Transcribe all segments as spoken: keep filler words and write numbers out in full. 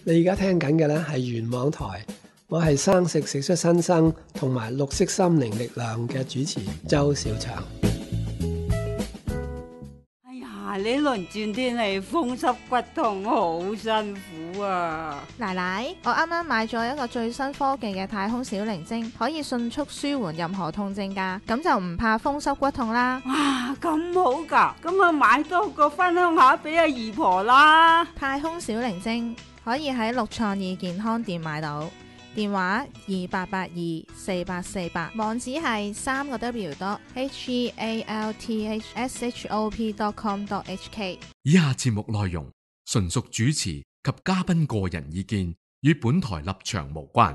你而家聽緊嘅呢係原網台，我係生食食出新生同埋綠色心靈力量嘅主持周小祥。 哎呀，呢輪轉天氣風濕骨痛，好辛苦啊！ 奶奶，我啱啱買咗一個最新科技嘅太空小靈精，可以迅速舒緩任何痛症㗎，咁就唔怕風濕骨痛啦。 哇，咁好㗎，咁啊買多個分享下俾阿姨婆啦。 太空小靈精可以喺六創意健康店買到，電話二八八二四八四八，網址係三個 W dot H E A L T H S H O P dot com dot H K。 以下節目內容純屬主持及嘉賓個人意見，與本台立場無關。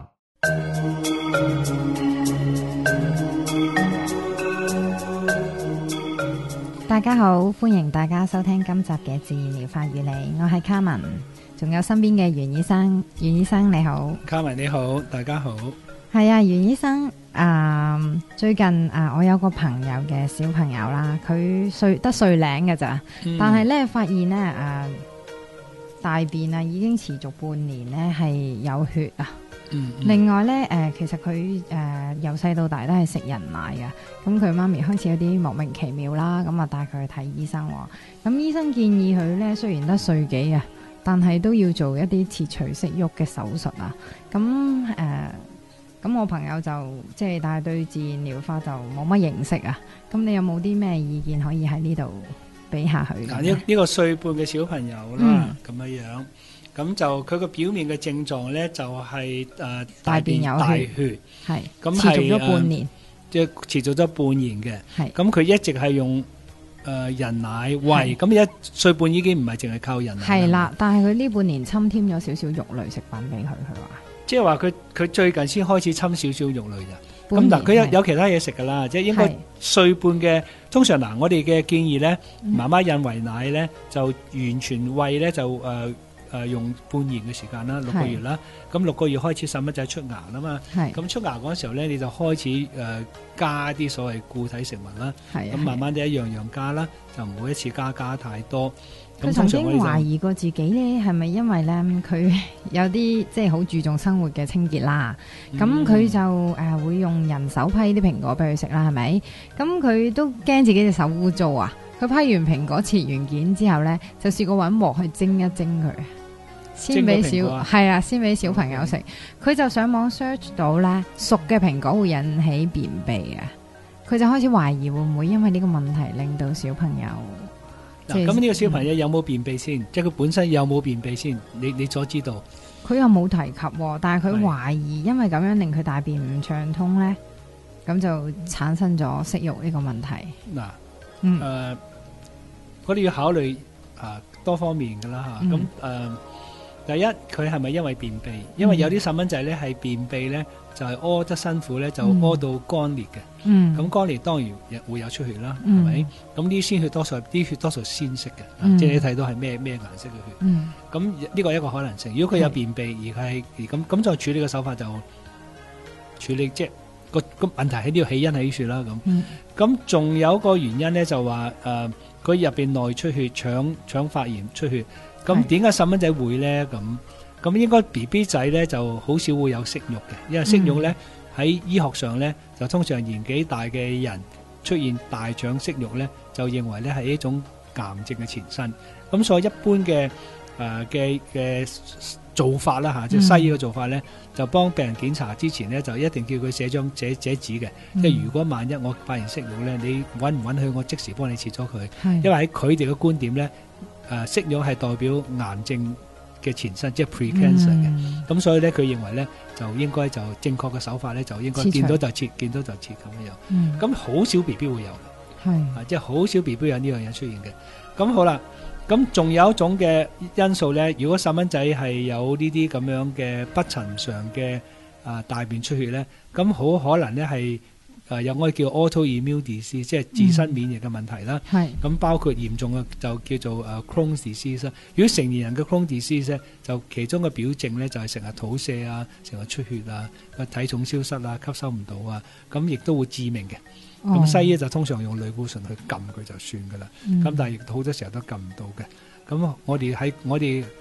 大家好，歡迎大家收聽今集嘅自然療法與你，我係卡文，仲有身邊嘅袁醫生。袁醫生你好。 卡文你好，大家好。 係啊，袁醫生，啊、呃、最近啊、呃，我有個朋友嘅小朋友啦，佢歲得歲零嘅咋，嗯、但係咧發現咧誒、呃、大便啊已經持續半年咧係有血啊。嗯嗯、另外咧誒、呃，其實佢誒由細到大都係食人奶嘅，咁佢媽咪開始有啲莫名其妙啦，咁啊帶佢去睇醫生喎。咁醫生建議佢咧，雖然得歲幾啊，但係都要做一啲切除息肉嘅手術啊。咁誒，咁、呃、我朋友就即係但係對自然療法就冇乜認識啊。咁你有冇啲咩意見可以喺呢度俾下佢？ 嗱，呢呢個歲半嘅小朋友啦，咁樣、嗯、樣。咁就佢個表面嘅症狀咧，就係、是、誒、呃、大便有大血，係咁持續咗半年，即係、呃、持續咗半年嘅。係咁佢一直係用誒、呃、人奶餵，咁一歲半已經唔係淨係靠人奶。係啦，但係佢呢半年侵添咗少少肉類食品俾佢，佢話即係話佢佢最近先開始侵少少肉類咋。咁嗱，佢有有其他嘢食噶啦，即係應該歲半嘅。通常嗱，我哋嘅建議咧，媽媽孕餵奶咧就完全餵咧就誒。呃誒、呃、用半年嘅時間啦，六個月啦，咁六個月開始細蚊仔出牙啦嘛，咁出牙嗰時候咧，你就開始誒、呃、加啲所謂固體食物啦，咁慢慢地一樣樣加啦，就唔好一次加加太多。佢曾經懷疑過自己咧，係咪因為咧佢有啲即係好注重生活嘅清潔啦？咁佢、嗯、就誒、呃、會用人手批啲蘋果俾佢食啦，係咪？咁佢都驚自己隻手污糟啊！佢批完蘋果切完件之後咧，就試過搵鑊去蒸一蒸佢。先俾小係啊，先俾小朋友食。佢、嗯、就上網 search 到咧，熟嘅蘋果會引起便秘啊。佢就開始懷疑會唔會因為呢個問題令到小朋友嗱。咁呢個小朋友有冇便秘先？嗯、即係佢本身有冇便秘先？你你所知道？佢又冇提及，但係佢懷疑因為咁樣令佢大便唔暢通咧，咁就產生咗息肉呢個問題。嗱，嗯，誒、呃，我哋要考慮啊、呃、多方面噶啦吓，咁誒、嗯。呃第一，佢係咪因為便秘？因為有啲細蚊仔咧係便秘咧，就係屙得辛苦咧，就屙到乾裂嘅。嗯，咁乾裂當然會有出血啦，係咪、嗯？咁啲鮮血多數啲血多數鮮色嘅，嗯、即係你睇到係咩咩顏色嘅血。嗯，咁呢個係一個可能性。如果佢有便秘而係而咁咁再處理嘅手法就處理，即係個個問題喺呢度起因喺呢處啦。咁咁仲有一個原因咧，就話誒佢入邊內出血、腸腸發炎出血。咁點解細蚊仔會咧？咁咁應該 B B 仔咧就好少會有息肉嘅，因為息肉咧喺、嗯、醫學上咧就通常年紀大嘅人出現大腸息肉咧，就認為咧係一種癌症嘅前身。咁所以一般嘅誒嘅嘅做法啦嚇，即係西醫嘅做法咧，嗯、就幫病人檢查之前咧，就一定叫佢寫張寫寫紙嘅。嗯、即係如果萬一我發現息肉咧，你允唔允許我即時幫你切咗佢？是因為喺佢哋嘅觀點咧。誒息肉係代表癌症嘅前身，即係 pre-cancer 嘅。咁、嗯、所以咧，佢認為咧就應該就正確嘅手法咧，就應該見到就切，見到就切咁樣。咁好、嗯、少 B B 會有，係啊，即係好少 B B 有呢樣嘢出現嘅。咁好啦，咁仲有一種嘅因素咧，如果細蚊仔係有呢啲咁樣嘅不尋常嘅啊大便出血咧，咁好可能咧係。誒有我哋叫 autoimmune disease，即係自身免疫嘅問題啦。係咁、嗯、包括嚴重嘅就叫做誒 Crohn's disease 啦。如果成年人嘅 Crohn's disease 咧，就其中嘅表證咧就係成日肚瀉啊，成日出血啊，個體重消失啊，吸收唔到啊，咁亦都會致命嘅。咁、哦、西醫就通常用類固醇去撳佢就算噶啦。咁、嗯、但係亦好多時候都撳唔到嘅。咁我哋喺我哋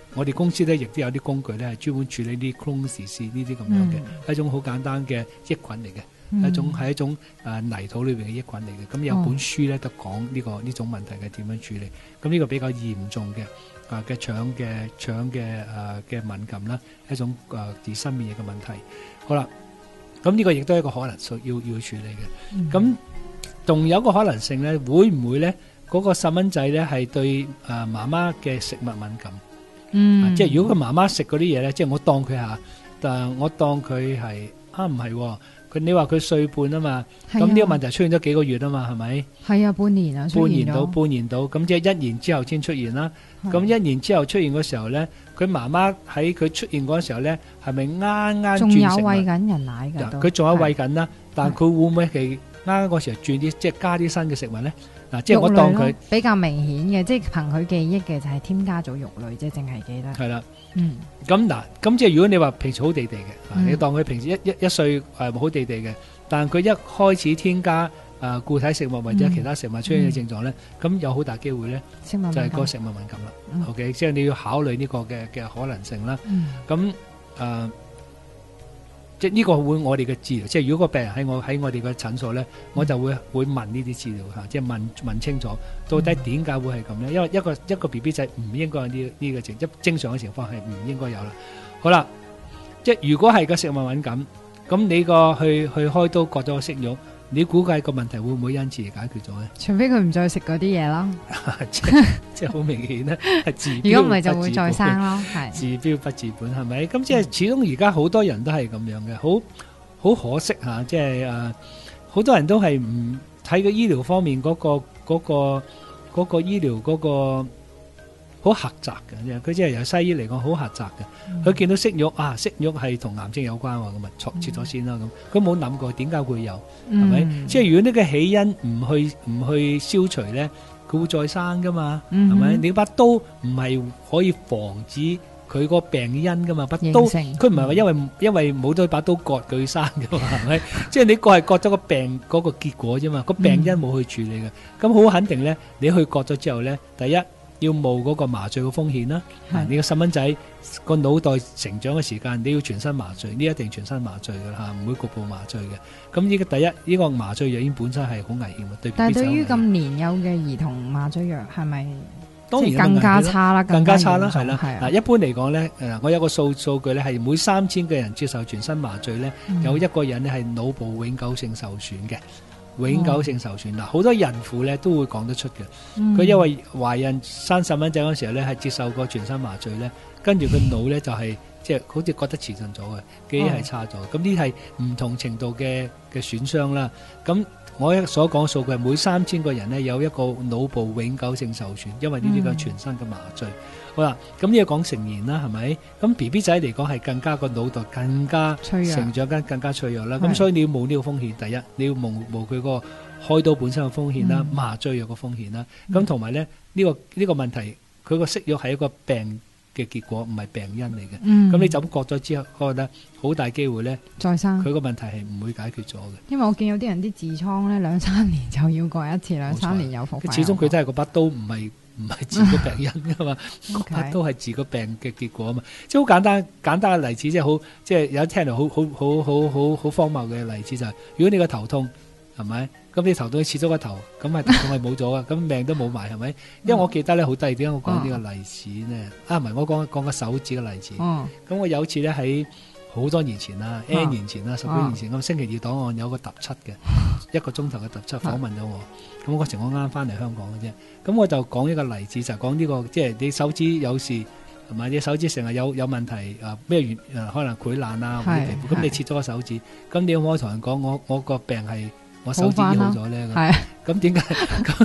我哋公司咧亦都有啲工具咧係專門處理啲 Crohn's disease呢啲咁樣嘅，係、嗯、一種好簡單嘅益菌嚟嘅。嗯、一種係一種誒、呃、泥土裏邊嘅益菌嚟嘅，咁有本書咧都講呢個呢種問題嘅點樣處理。咁呢個比較嚴重嘅啊嘅腸嘅腸嘅誒嘅敏感啦，一種誒自身免疫嘅問題。好啦，咁呢個亦都係一個可能性要要處理嘅。咁仲、嗯、有一個可能性咧，會唔會咧嗰、那個細蚊仔咧係對誒媽媽嘅食物敏感？嗯，啊、即係如果佢媽媽食嗰啲嘢咧，即係我當佢下，但我當佢係啊唔係。佢你話佢歲半啊嘛，咁呢、啊、個問題出現咗幾個月啊嘛，係咪？係啊，半年啊，半年到半年到，咁即係一年之後先出現啦。咁一年之後出現嗰時候咧，佢媽媽喺佢出現嗰時候咧，係咪啱啱轉食物？仲有餵緊人奶㗎，佢仲有餵緊啦，但佢會唔會係啱啱嗰時候轉啲，即係加啲新嘅食物咧？嗱，即係我當佢比較明顯嘅，即係憑佢記憶嘅就係添加咗肉類，即係淨係記得。係啦，嗯，咁嗱，咁即係如果你話平時好地地嘅，嗯、你當佢平時一一一歲誒好地地嘅，但係佢一開始添加誒、呃、固體食物或者其他食物出現嘅症狀咧，咁、嗯、有好大機會咧，就係個食物敏感啦。嗯、OK， 即係你要考慮呢個嘅嘅可能性啦。咁誒、嗯。即係呢個會我哋嘅治療，即係如果個病人喺我喺我哋嘅診所咧，我就會會問呢啲治療嚇，即係問問清楚到底點解會係咁咧？因為一個一個 B B 仔唔應該有呢呢個情，一正常嘅情況係唔應該有啦。好啦，即係如果係個食物敏感，咁你個去去開刀割咗個息肉，你估計個問題會唔會因此而解決咗咧？除非佢唔再食嗰啲嘢咯，即係即係好明顯咧，係治標。如果唔係就會再生咯，係治標不治本，係咪？咁即係始終而家好多人都係咁樣嘅，好好可惜嚇，即係誒好多人都係唔睇個醫療方面嗰個嗰個嗰個醫療嗰個。好狹窄嘅，佢即係由西醫嚟講好狹窄嘅。佢見到息肉啊，息肉係同癌症有關喎，咁咪切切咗先啦。咁佢冇諗過點解會有，係咪？即係如果呢個起因唔去唔去消除咧，佢會再生噶嘛，係咪？你把刀唔係可以防止佢個病因噶嘛，把刀佢唔係話因為因為冇咗把刀割佢生噶嘛，係咪？即係你割係割咗個病嗰個結果啫嘛，個病因冇去處理嘅。咁好肯定咧，你去割咗之後咧，第一。要冒嗰個麻醉嘅風險啦，你個細蚊仔個腦袋成長嘅時間，你要全身麻醉，呢一定全身麻醉嘅嚇，唔會局部麻醉嘅。咁呢個第一，呢、呢個麻醉藥已經本身係好危險嘅，對。但係對於咁年幼嘅兒童麻醉藥係咪當然更加差啦？更加差啦，係啦。嗱，一般嚟講咧，誒，我有個數數據咧，係每三千個人接受全身麻醉咧，嗯、有一個人咧係腦部永久性受損嘅。永久性受損嗱，好多孕婦咧都會講得出嘅。佢、嗯、因為懷孕生細蚊仔嗰時候咧，係接受過全身麻醉咧，跟住佢腦咧就係即係好似覺得遲鈍咗嘅，記憶係差咗。咁呢係唔同程度嘅嘅損傷啦。咁我所講數據係每三千個人咧有一個腦部永久性受損，因為呢啲嘅全身嘅麻醉。嗯、好啦，咁呢個講成年啦，係咪？咁 B B 仔嚟講係更加個腦袋更加成長緊更加脆弱啦。咁所以你要冒呢個風險，第一你要冒冒佢個開刀本身嘅風險啦，嗯、麻醉藥嘅風險啦。咁同埋咧呢、呢個呢、呢個問題，佢個息肉係一個病嘅結果，唔係病因嚟嘅。咁、嗯、你就咁割咗之後，覺得好大機會咧再生。佢個問題係唔會解決咗嘅。因為我見有啲人啲痔瘡咧兩三年就要割一次，兩三年有復發。始終佢真係個把刀唔係唔係治個病因噶嘛，個把刀係治個病嘅結果啊嘛。即係好簡單簡單嘅例子，即係好即係有聽到好好好好好好荒謬嘅例子就係、是，如果你個頭痛係咪？咁你頭痛切咗個頭，咁係頭痛係冇咗啊，咁命都冇埋係咪？因為我記得咧好得意，點解我講呢個例子呢？啊，唔係我講講個手指嘅例子。咁、嗯、我有次咧喺好多年前啦、嗯、，N 年前啦，十幾年前咁、嗯、星期二檔案有個特輯嘅，一個鐘頭嘅特輯訪問咗我。咁嗰時我啱翻嚟香港嘅啫，咁我就講一個例子，就講、是、呢、這個即係你手指有事，同埋你手指成日有有問題啊？咩原可能潰爛啊？或者皮膚咁你切咗個手指，咁你可唔可以同人講我我個病係？我手指醫好咗咧，咁點解咁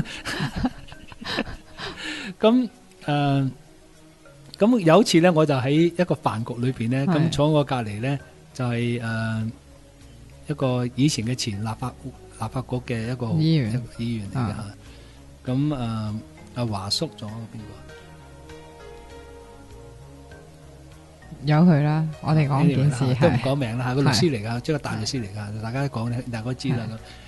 咁誒？咁有一次咧，我就喺一個飯局裏邊咧，咁坐我隔籬咧就係誒一個以前嘅前立法立法局嘅一個議員，議員嚟嘅吓。咁誒阿華叔咗邊個？有佢啦，我哋講件事都唔講名啦吓，個律師嚟噶，即係個大律師嚟噶，大家講咧，大家知啦咁。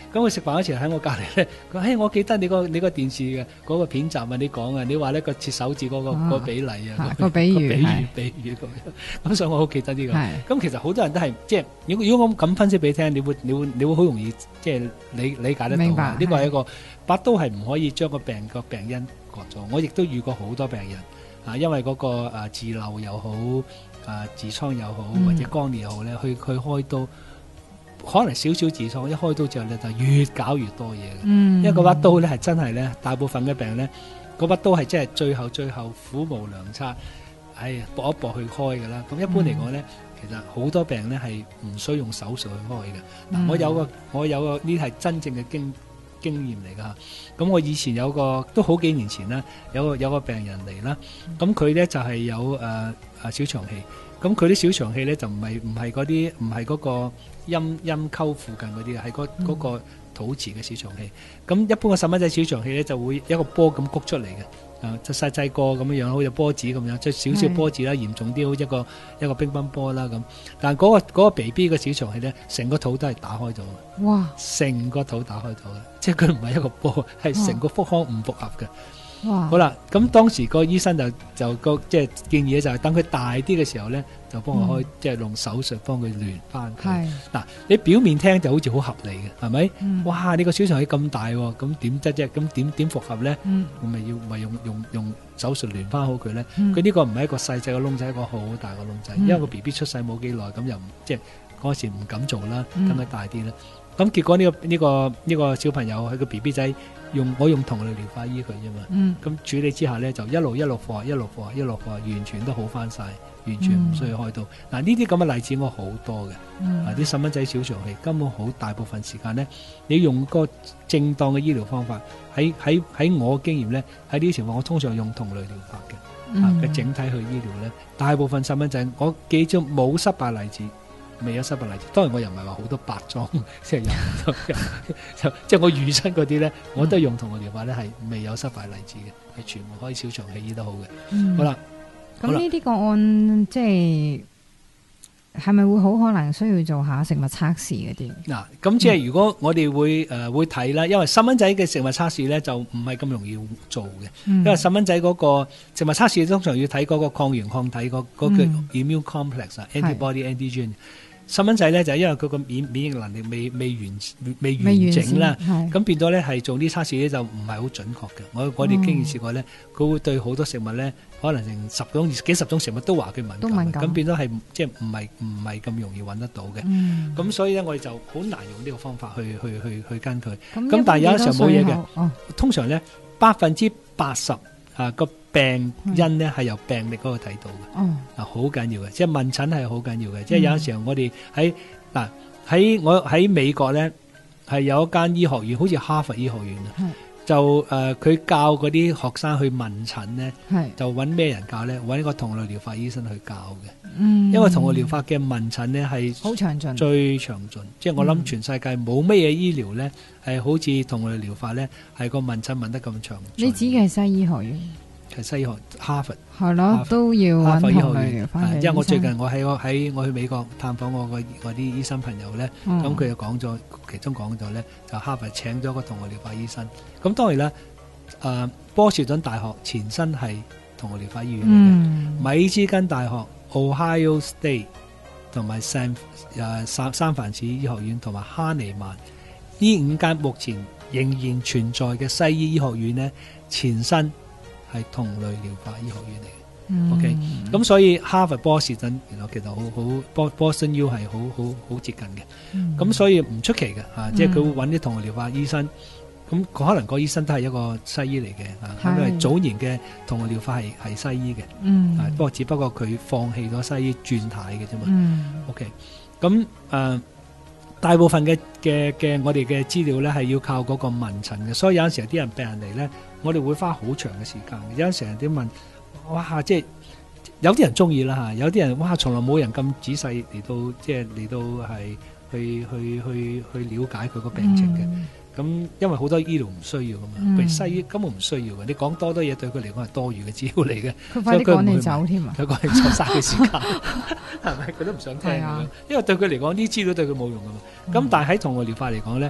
咁佢食飯嗰時喺我隔離咧，佢嘿我記得你個你個電視嘅嗰個片集啊，你講啊，你話呢個切手指嗰個個比例啊， 個比喻比喻比喻咁樣，咁所以我好記得呢個。咁其實好多人都係即係，如果如果我咁分析俾你聽，你會你會你會好容易即係理理解得到。明白。呢個係一個拔刀係唔可以將個病個病因割咗。我亦都遇過好多病人啊，因為嗰個誒痔漏又好，誒痔瘡又好，或者肛裂又好咧，去去開刀。可能少少痔瘡，一開刀之後咧就越搞越多嘢嘅。嗯，因為嗰把刀咧係真係咧，大部分嘅病咧，嗰把刀係真係最後最後苦無良策，哎呀搏一搏去開㗎啦。咁一般嚟講咧，其實好多病咧係唔需要用手術去開嘅。嗱、嗯，我有個我有個呢係真正嘅經經驗嚟㗎。咁我以前有個都好幾年前啦，有個有個病人嚟啦，咁佢咧就係有誒誒、呃、小腸氣。咁佢啲小腸氣咧就唔係唔係嗰啲唔係嗰個陰陰溝附近嗰啲，係嗰嗰個肚臍嘅小腸氣。咁一般嘅細蚊仔小腸氣咧就會一個波咁谷出嚟嘅，啊就細細個咁樣樣，好似波子咁樣，即係少少波子啦，嚴重啲好似一個一個乒乓波啦咁。但係嗰個嗰個 B B 嘅小腸氣咧，成個肚都係打開咗嘅。哇！成個肚打開咗嘅，即係佢唔係一個波，係成個腹腔唔複合嘅。哇好啦，咁當時個醫生就就個即係建議咧，就係等佢大啲嘅時候咧，就幫佢開，即係用手術幫佢聯翻佢。嗱，你表面聽就好似好合理嘅，係咪？嗯、哇！你個小腸氣咁大，咁點得啫？咁點點複合咧？我咪、嗯、要咪用用用手術聯翻好佢咧？佢呢、嗯、個唔係一個細細嘅窿仔，一個好大嘅窿仔。嗯、因為個 B B 出世冇幾耐，咁又即係嗰時唔敢做啦，等佢大啲啦。咁、嗯、結果呢、呢個呢、呢個呢、呢個小朋友係個 B B 仔。用我用同類療法醫佢啫嘛，咁、嗯、處理之下咧就一路一路放，一路放，一路放，完全都好翻晒，完全唔需要開刀。嗱呢啲咁嘅例子我好多嘅，嗯、啊啲細蚊仔小腸氣根本好大部分時間咧，你用個正當嘅醫療方法，喺喺喺我經驗咧，喺呢啲情況我通常用同類療法嘅，嗯、啊嘅整體去醫療咧，大部分細蚊仔我記住冇失敗例子。未有失敗例子，當然我又唔係話好多白裝，即係有，即係我預測嗰啲咧，我都用同類療法咧，係未有失敗例子嘅，係全部可以小腸氣醫得好嘅。嗯、好啦， 咁呢啲個案即係係咪會好可能需要做下食物測試嗰啲？ 嗱，咁即係如果我哋會誒、呃、會睇啦，因為細蚊仔嘅食物測試咧就唔係咁容易做嘅，嗯、因為細蚊仔嗰個食物測試通常要睇嗰個抗原抗體嗰嗰個 immune complex 啊、嗯、，antibody antigen。細蚊仔咧就係因為佢個免免疫能力未未完未完整啦，咁變咗咧係做啲測試咧就唔係好準確嘅。我我哋經驗試過咧，佢、嗯、會對好多食物咧，可能成十種幾十種食物都話佢敏感，咁變咗係即係唔係唔係咁容易揾得到嘅。咁、嗯、所以咧我哋就好難用呢個方法去去去去跟佢。咁但係有陣時候冇嘢嘅，哦、通常咧百分之八十啊個病因咧係由病歷嗰度睇到嘅，啊好緊要嘅，即係問診係好緊要嘅。即係有陣時候我哋喺嗱喺我喺美國咧係有一間醫學院，好似哈佛醫學院啊，嗯、就誒佢、呃、教嗰啲學生去問診咧，是就揾咩人教咧？揾一個同類療法醫生去教嘅，嗯、因為同類療法嘅問診咧係好詳盡，最詳盡。即係我諗全世界冇乜嘢醫療咧係好似同類療法咧係個問診問得咁詳盡。 你指嘅係西醫學院？ 係西學哈佛係咯，都要揾同類療法。 因為我最近我喺我喺我去美國探訪我個我啲醫生朋友咧，咁佢、嗯、就講咗，其中講咗咧，就哈佛請咗個同類療法醫生。咁當然啦，誒、呃、波士頓大學前身係同類療法醫院嚟嘅，嗯、米茲根大學、Ohio State 同埋三誒三三藩市醫學院同埋哈尼曼呢五間目前仍然存在嘅西醫醫學院咧，前身係同類療法醫學院嚟嘅、嗯、，OK， 咁所以哈佛波士頓原來其實好好波波士頓 U 係好好好接近嘅，咁、嗯、所以唔出奇嘅嚇、啊，即係佢會揾啲同類療法醫生，咁可能個醫生都係一個西醫嚟嘅嚇，因為早年嘅同類療法係係西醫嘅，嗯、啊，不過只不過佢放棄咗西醫轉態嘅啫嘛、嗯、，OK，咁誒、呃、大部分嘅嘅嘅我哋嘅資料咧係要靠嗰個問診嘅，所以有陣時有啲人病人嚟咧。我哋會花好長嘅時間，有陣時人哋問，哇！即係有啲人中意啦嚇，有啲人哇，從來冇人咁仔細嚟到，即係嚟到係去去去去了解佢個病情嘅。咁、嗯、因為好多醫療唔需要噶嘛，譬如、嗯、西醫根本唔需要嘅，你講多多嘢對佢嚟講係多餘嘅資料嚟嘅。佢快啲趕你走添啊！佢趕你走嘥嘅時間，係咪？佢都唔想聽嘅，啊、因為對佢嚟講呢啲資料對佢冇用噶嘛。咁、嗯、但係喺同類療法嚟講咧。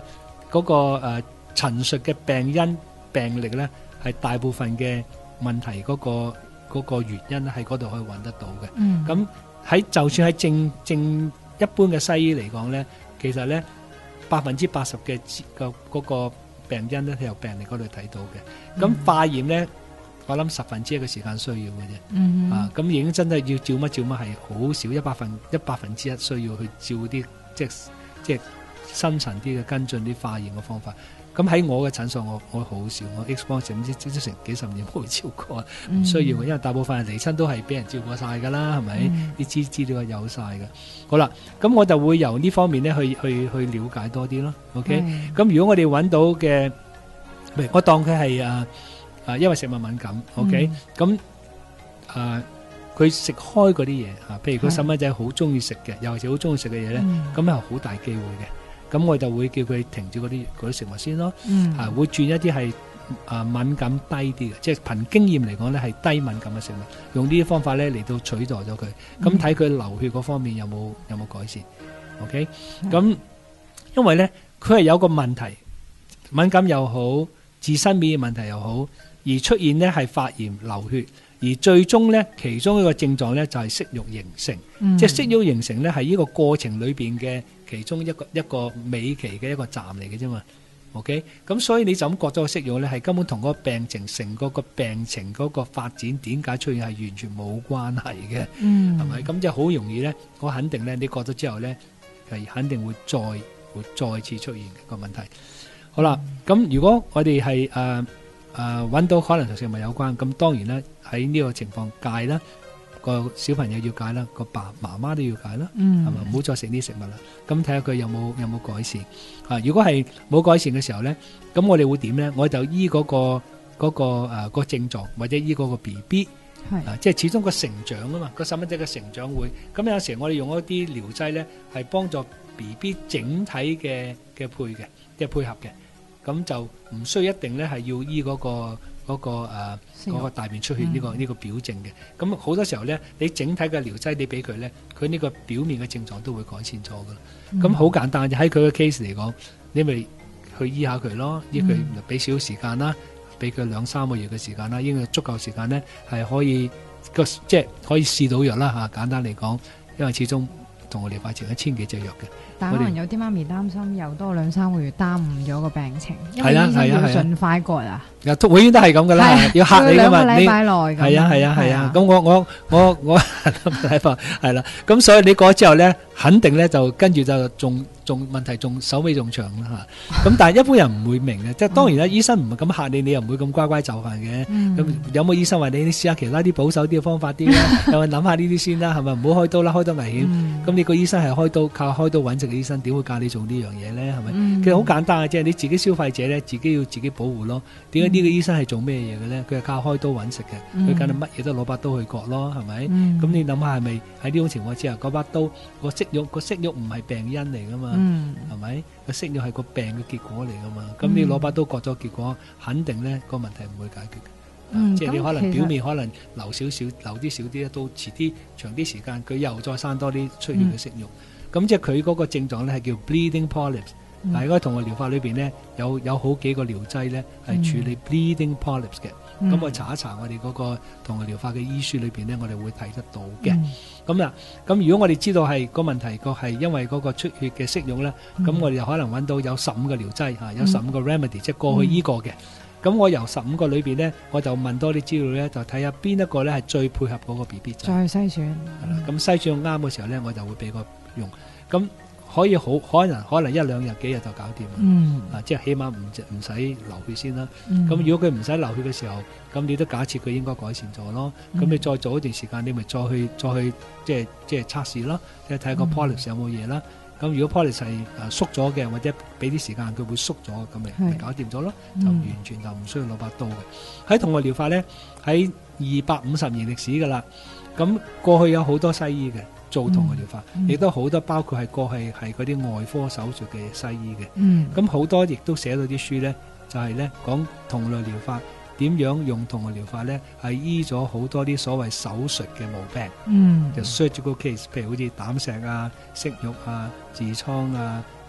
嗰個誒陳述嘅病因病歷咧，係大部分嘅問題嗰個嗰個原因咧喺嗰度可以揾得到嘅。 嗯， 咁喺就算喺正正一般嘅西醫嚟講咧，其實咧百分之八十嘅個嗰個病因咧係由病歷嗰度睇到嘅。咁化驗咧，我諗十分之一嘅時間需要嘅啫。 嗯啊，咁已經真係要照乜照乜係好少，一百分一百分之一需要去照啲即係即係深層啲嘅跟進啲化驗嘅方法。咁喺我嘅診所，我我好少，我 X 光成即即成幾十年冇照過，唔需要嘅，因為大部分人嚟親都係俾人照過晒㗎啦，係咪？啲資資料係有晒嘅。好啦，咁我就會由呢方面咧去去去了解多啲咯。OK，咁如果我哋揾到嘅，譬如我當佢係啊啊，因為食物敏感 ，OK，咁啊佢食開嗰啲嘢啊，譬如個細蚊仔好中意食嘅，尤其是好中意食嘅嘢咧，咁係好大機會嘅。咁我就會叫佢停住嗰啲嗰啲食物先咯，嗯、啊會轉一啲係啊敏感低啲嘅，即係憑經驗嚟講咧係低敏感嘅食物，用呢啲方法咧嚟到取代咗佢，咁睇佢流血嗰方面有冇有冇改善 ？OK，咁、嗯、因為咧佢係有個問題，敏感又好，自身免疫問題又好，而出現咧係發炎流血。而最終咧，其中一個症狀咧就係息肉形成，嗯、即係息肉形成咧係呢個過程裏邊嘅其中一個一個尾期嘅一個站嚟嘅啫嘛。OK，咁所以你就咁割咗個息肉咧，係根本同嗰個病情成個個病情嗰個發展點解出現係完全冇關係嘅，係咪、嗯？咁即係好容易咧，我肯定咧，你割咗之後咧係肯定會再會再次出現個問題。好啦，咁、嗯、如果我哋係誒誒揾到可能同食物有關，咁當然咧。喺呢個情況戒啦，個小朋友要戒啦，個爸媽媽都要戒啦，係咪、嗯？唔好再食呢啲食物啦。咁睇下佢有冇有冇改善啊？如果係冇改善嘅時候咧，咁我哋會點咧？我就醫嗰、嗰個嗰、嗰個誒、呃嗰個症狀，或者醫嗰個 B B，係啊，即係始終個成長啊嘛，個細蚊仔嘅成長會。咁有時我哋用一啲療劑咧，係幫助 B B 整體嘅嘅配嘅，即係配合嘅。咁就唔需要一定咧係要醫嗰、嗰個。嗰、那個誒嗰、呃那個大便出血呢、這個呢、嗯、個表症嘅，咁好多時候咧，你整體嘅療劑你俾佢咧，佢呢個表面嘅症狀都會改善咗噶啦。咁好、嗯、簡單，喺佢嘅 case 嚟講，你咪去醫下佢咯，醫佢俾少少時間啦，俾佢兩三個月嘅時間啦，應該足夠時間咧係可以個即係可以試到藥啦嚇。簡單嚟講，因為始終同我療法前一千幾隻藥嘅。 但可能有啲媽咪擔心又多兩三個月耽誤咗個病情，因為醫生要盡快割啊。永遠都係咁噶啦，要嚇你噶嘛。 兩個禮拜內咁。 係啊係啊係啊。咁我我我我睇法係啦。咁所以你割之後咧，肯定咧就跟住就仲仲問題仲手尾仲長啦嚇。咁但係一般人唔會明嘅，即係當然啦，醫生唔係咁嚇你，你又唔會咁乖乖就範嘅。咁有冇醫生話你試下其他啲保守啲嘅方法啲啦？有冇諗下呢啲先啦？係咪唔好開刀啦？開刀危險。咁你個醫生係開刀靠開刀揾食嘅醫生，點會教你做呢樣嘢咧？係咪？其實好簡單嘅啫，你自己消費者咧，自己要自己保護咯。點解呢個醫生係做咩嘢嘅咧？佢係靠開刀揾食嘅，佢梗係乜嘢都攞把刀去割咯，係咪？咁你諗下係咪喺呢種情況之下，嗰把刀個息肉個息肉唔係病因嚟噶嘛？係咪？個息肉係個病嘅結果嚟噶嘛？咁你攞把刀割咗，結果肯定咧個問題唔會解決嘅。即係你可能表面可能留少少，留啲少啲咧，到遲啲長啲時間，佢又再生多啲出血嘅息肉。咁即係佢嗰個症狀咧係叫 bleeding polyps。但係喺同學療法裏邊咧，有有好幾個療劑咧係處理 bleeding polyps 嘅。咁我查一查我哋嗰個同學療法嘅醫書裏邊咧，我哋會睇得到嘅。咁啊，咁如果我哋知道係個問題個係因為嗰個出血嘅息肉咧，咁我哋就可能揾到有十五個療劑嚇，有十五個 remedy，即係過去醫過嘅。咁我由十五個裏邊咧，我就問多啲資料咧，就睇下邊一個咧係最配合嗰個 B B 仔。 再篩選。 係啦，咁篩選啱嘅時候咧，我就會俾個用。咁可以好可能可能一兩日幾日就搞掂啦。嗯。啊，即係起碼唔唔使流血先啦。嗯。咁如果佢唔使流血嘅時候，咁你都假設佢應該改善咗咯。咁、嗯、你再做一段時間，你咪再去再去即係即係測試咯，即係睇下個 polyps 有冇嘢啦。咁如果 polyps 係誒縮咗嘅，或者俾啲時間佢會縮咗，咁咪咪搞掂咗咯，就完全就唔需要攞把刀嘅。喺同學療法咧，喺二百五十年歷史噶啦。咁過去有好多西醫嘅做同學療法，亦、嗯、都好多包括係過去係嗰啲外科手術嘅西醫嘅。咁好、嗯、多亦都寫到啲書咧，就係咧講同類療法。點樣用同學療法咧？係醫咗好多啲所謂手術嘅毛病，嗯，就 surgical case，譬如好似膽石啊、息肉啊、痔瘡啊、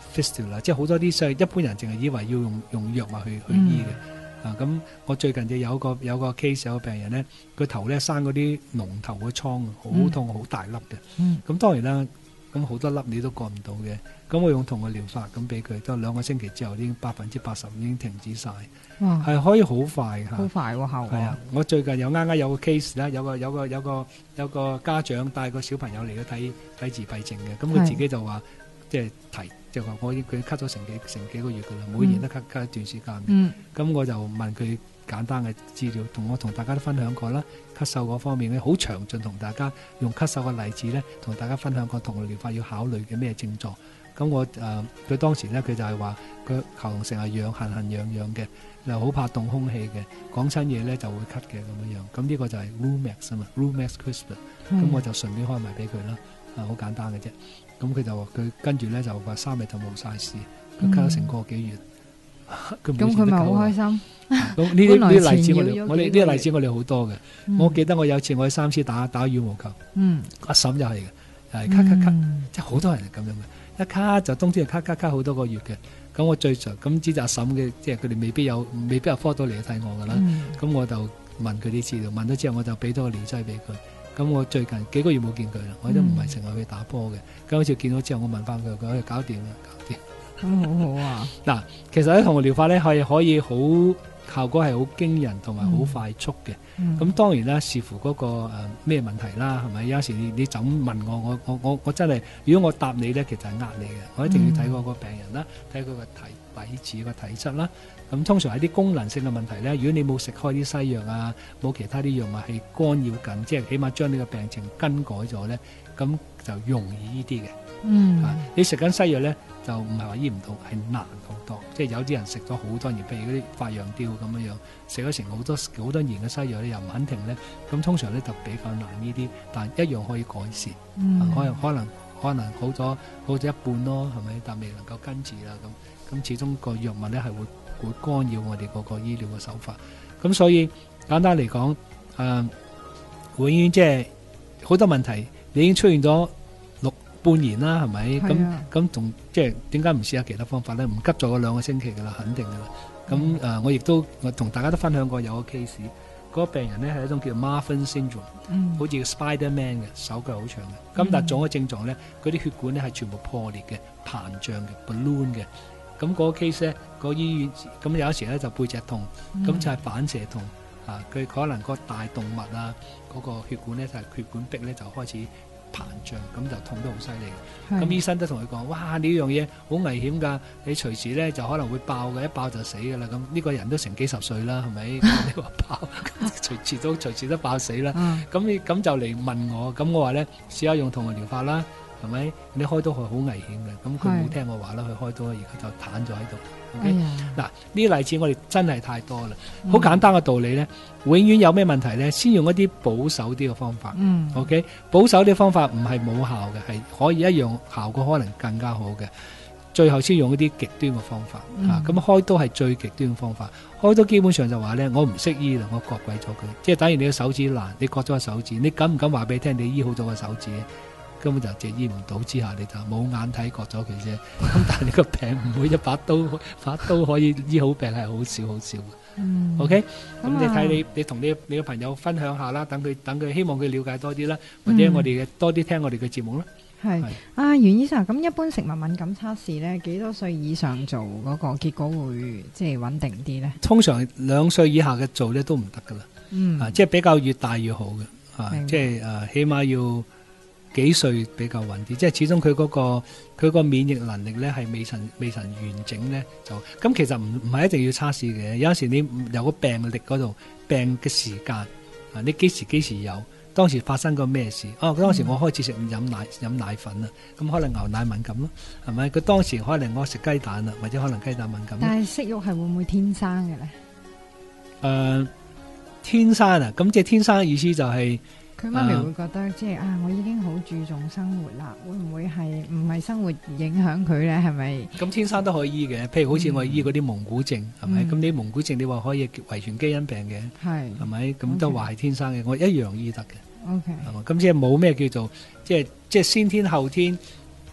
fistula，即係好多啲細一般人淨係以為要用用藥物去去醫嘅。嗯、啊，咁我最近就有個有個 case 有個病人咧，佢頭咧生嗰啲膿頭嘅瘡，好痛好、嗯、大粒嘅。嗯，咁當然啦。咁好多粒你都過唔到嘅，咁我用同個療法咁俾佢，都兩個星期之後已經百分之八十已經停止晒，係可以好快嚇， 好快喎效果。係啊， 我最近有啱啱有個 case 啦，有個有個有個有個家長帶個小朋友嚟去睇睇自閉症嘅，咁佢自己就話即係提就話我佢咳咗成幾成幾個月噶啦，每年都咳咳一段時間。嗯，咁我就問佢簡單嘅資料，同我同大家都分享過啦。咳嗽嗰方面咧，好詳盡同大家用咳嗽嘅例子咧，同大家分享過同類療法要考慮嘅咩症狀。咁我誒佢、呃、當時咧，佢就係話佢喉嚨成日癢痕痕癢癢嘅，又好怕凍空氣嘅，講親嘢咧就會咳嘅咁樣樣。咁呢個就係 Rheumax 啊嘛 Rheumax Crispr。咁我就順便開埋俾佢啦，啊好簡單嘅啫。咁佢就話佢跟住咧就話三日就冇晒事，佢咳咗成個幾月。 咁佢咪好開心？ 咁呢啲呢啲例子我哋我哋呢個例子我哋好多嘅。嗯、我記得我有次我去三次打打羽毛球，嗯、阿嬸就係嘅，係咳咳咳，即係好多人係咁樣嘅，一咳就冬天就咳咳咳好多個月嘅。咁我最常咁知就阿嬸嘅，即係佢哋未必有未必有科到嚟睇我噶啦。咁、嗯、我就問佢啲資料，問咗之後我就俾多個療劑俾佢。咁我最近幾個月冇見佢啦，我都唔係成日去打波嘅。咁好似見到之後，我問翻佢，佢可以搞掂啦，搞掂。 咁好好啊！嗱， 其實咧同療法咧係可以好效果係好驚人同埋好快速嘅。咁、嗯、當然啦，視乎嗰、那個咩、呃、問題啦，係咪？有時你你就咁問我，我我我我真係，如果我答你咧，其實係呃你嘅。我一定要睇嗰個病人啦，睇佢個體底子個體質啦。咁通常係啲功能性嘅問題咧，如果你冇食開啲西藥啊，冇其他啲藥物係干擾緊，即係起碼將你個病情更改咗咧，咁就容易呢啲嘅。嗯，啊、你食緊西藥咧，就唔係話醫唔到，係難好多。即係有啲人食咗好多年，譬如嗰啲發羊吊咁樣樣，食咗成好多好多年嘅西藥咧，又唔肯停咧，咁通常咧就比較難呢啲，但一樣可以改善。嗯，啊、可能可能可能好咗好咗一半咯，係咪？但未能夠根治啦，咁咁始終個藥物咧係會會干擾我哋嗰個醫療嘅手法。咁所以簡單嚟講，誒、呃，永遠即係好多問題，你已經出現咗半年啦，係咪？咁咁同即係點解唔試下其他方法咧？唔急咗個兩個星期噶啦，肯定噶啦。咁誒、嗯呃，我亦都我同大家都分享過有個 case，嗰個病人咧係一種叫 Marfan syndrome，嗯、好似 Spider-Man 嘅手腳好長嘅。咁、嗯、但係總嘅症狀咧，嗰啲血管咧係全部破裂嘅、膨脹嘅、balloon 嘅。咁嗰個 case 咧，個醫院咁有時咧就背脊痛，咁、嗯、就係反射痛啊！佢可能個大動脈啊，嗰、嗰個血管咧就係血管壁咧就開始膨脹，咁就痛得好犀利。咁醫生都同佢講：哇，你呢樣嘢好危險㗎，你隨時咧就可能會爆嘅，一爆就死㗎啦。咁呢個人都成幾十歲啦，係咪？你話爆，隨時都隨時都爆死啦。咁你咁就嚟問我，咁我話咧試下用同類療法啦，係咪？你開刀係好危險嘅，咁佢冇聽我話啦，佢開刀而家就癱咗喺度。OK，嗱呢啲例子我哋真係太多啦，好、嗯、簡單嘅道理咧，永遠有咩問題咧，先用一啲保守啲嘅方法。嗯 OK， 保守啲方法唔係冇效嘅，係可以一樣效果可能更加好嘅。最後先用一啲極端嘅方法。嗯、啊，咁開刀係最極端嘅方法。開刀基本上就話咧，我唔識醫啦，我割鬼咗佢，即係等於你嘅手指爛，你割咗個手指，你敢唔敢話俾你聽你醫好咗個手指？根本就借醫唔到之下，你就冇眼睇，割咗佢啫。咁但係你個病唔會一把刀，把刀可以醫好病，係好少好少嘅。嗯、OK，咁、嗯、你睇你你同你你嘅朋友分享下啦，等佢等佢希望佢了解多啲啦，或者我哋嘅多啲聽我哋嘅節目啦。係啊，袁醫生，咁一般食物敏感測試咧，幾多歲以上做嗰個結果會即係穩定啲咧？通常兩歲以下嘅做咧都唔得噶啦。嗯，啊、即係比較越大越好嘅。啊，即係誒，起碼要幾歲比較穩啲，即係始終佢嗰個佢個免疫能力咧係未曾未曾完整咧，就咁其實唔唔係一定要測試嘅。有陣時你有個病歷嗰度，病嘅時間啊，你幾時幾時有，當時發生過咩事？哦，當時我開始食飲奶飲奶粉啊，咁可能牛奶敏感咯，係咪？佢當時可能我食雞蛋啊，或者可能雞蛋敏感。 但係息肉係會唔會天生嘅咧？誒、 呃，天生啊，咁即係天生嘅意思就係、是。 佢媽咪會覺得、uh, 即係啊，我已經好注重生活啦，會唔會係唔係生活影響佢咧？係咪？咁天生都可以醫嘅，譬如好似我醫嗰啲蒙古症，係咪、嗯？咁啲蒙古症你話可以遺傳基因病嘅，係係咪？咁都話係天生嘅，我一樣醫得嘅。O K，係嘛？咁即係冇咩叫做即係即係先天後天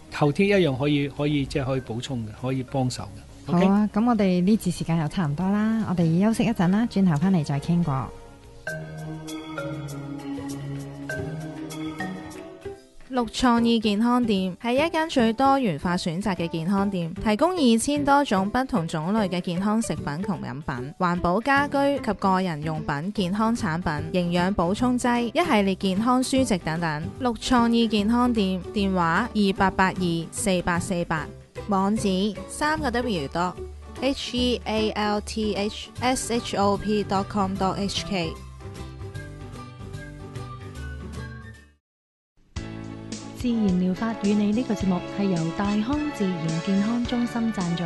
後天一樣可以可以即係可以補充嘅，可以幫手嘅。 好啊，咁我哋呢節時間又差唔多啦，我哋休息一陣啦，轉頭翻嚟再傾過。 綠創意健康店係一間最多元化選擇嘅健康店，提供二千多種不同種類嘅健康食品同飲品、環保家居及個人用品、健康產品、營養補充劑、一系列健康書籍等等。綠創意健康店電話二八八二四八四八，網址三個 W dot H E A L T H S H O P dot com dot H K。 自然療法與你呢個節目係由大康自然健康中心贊助。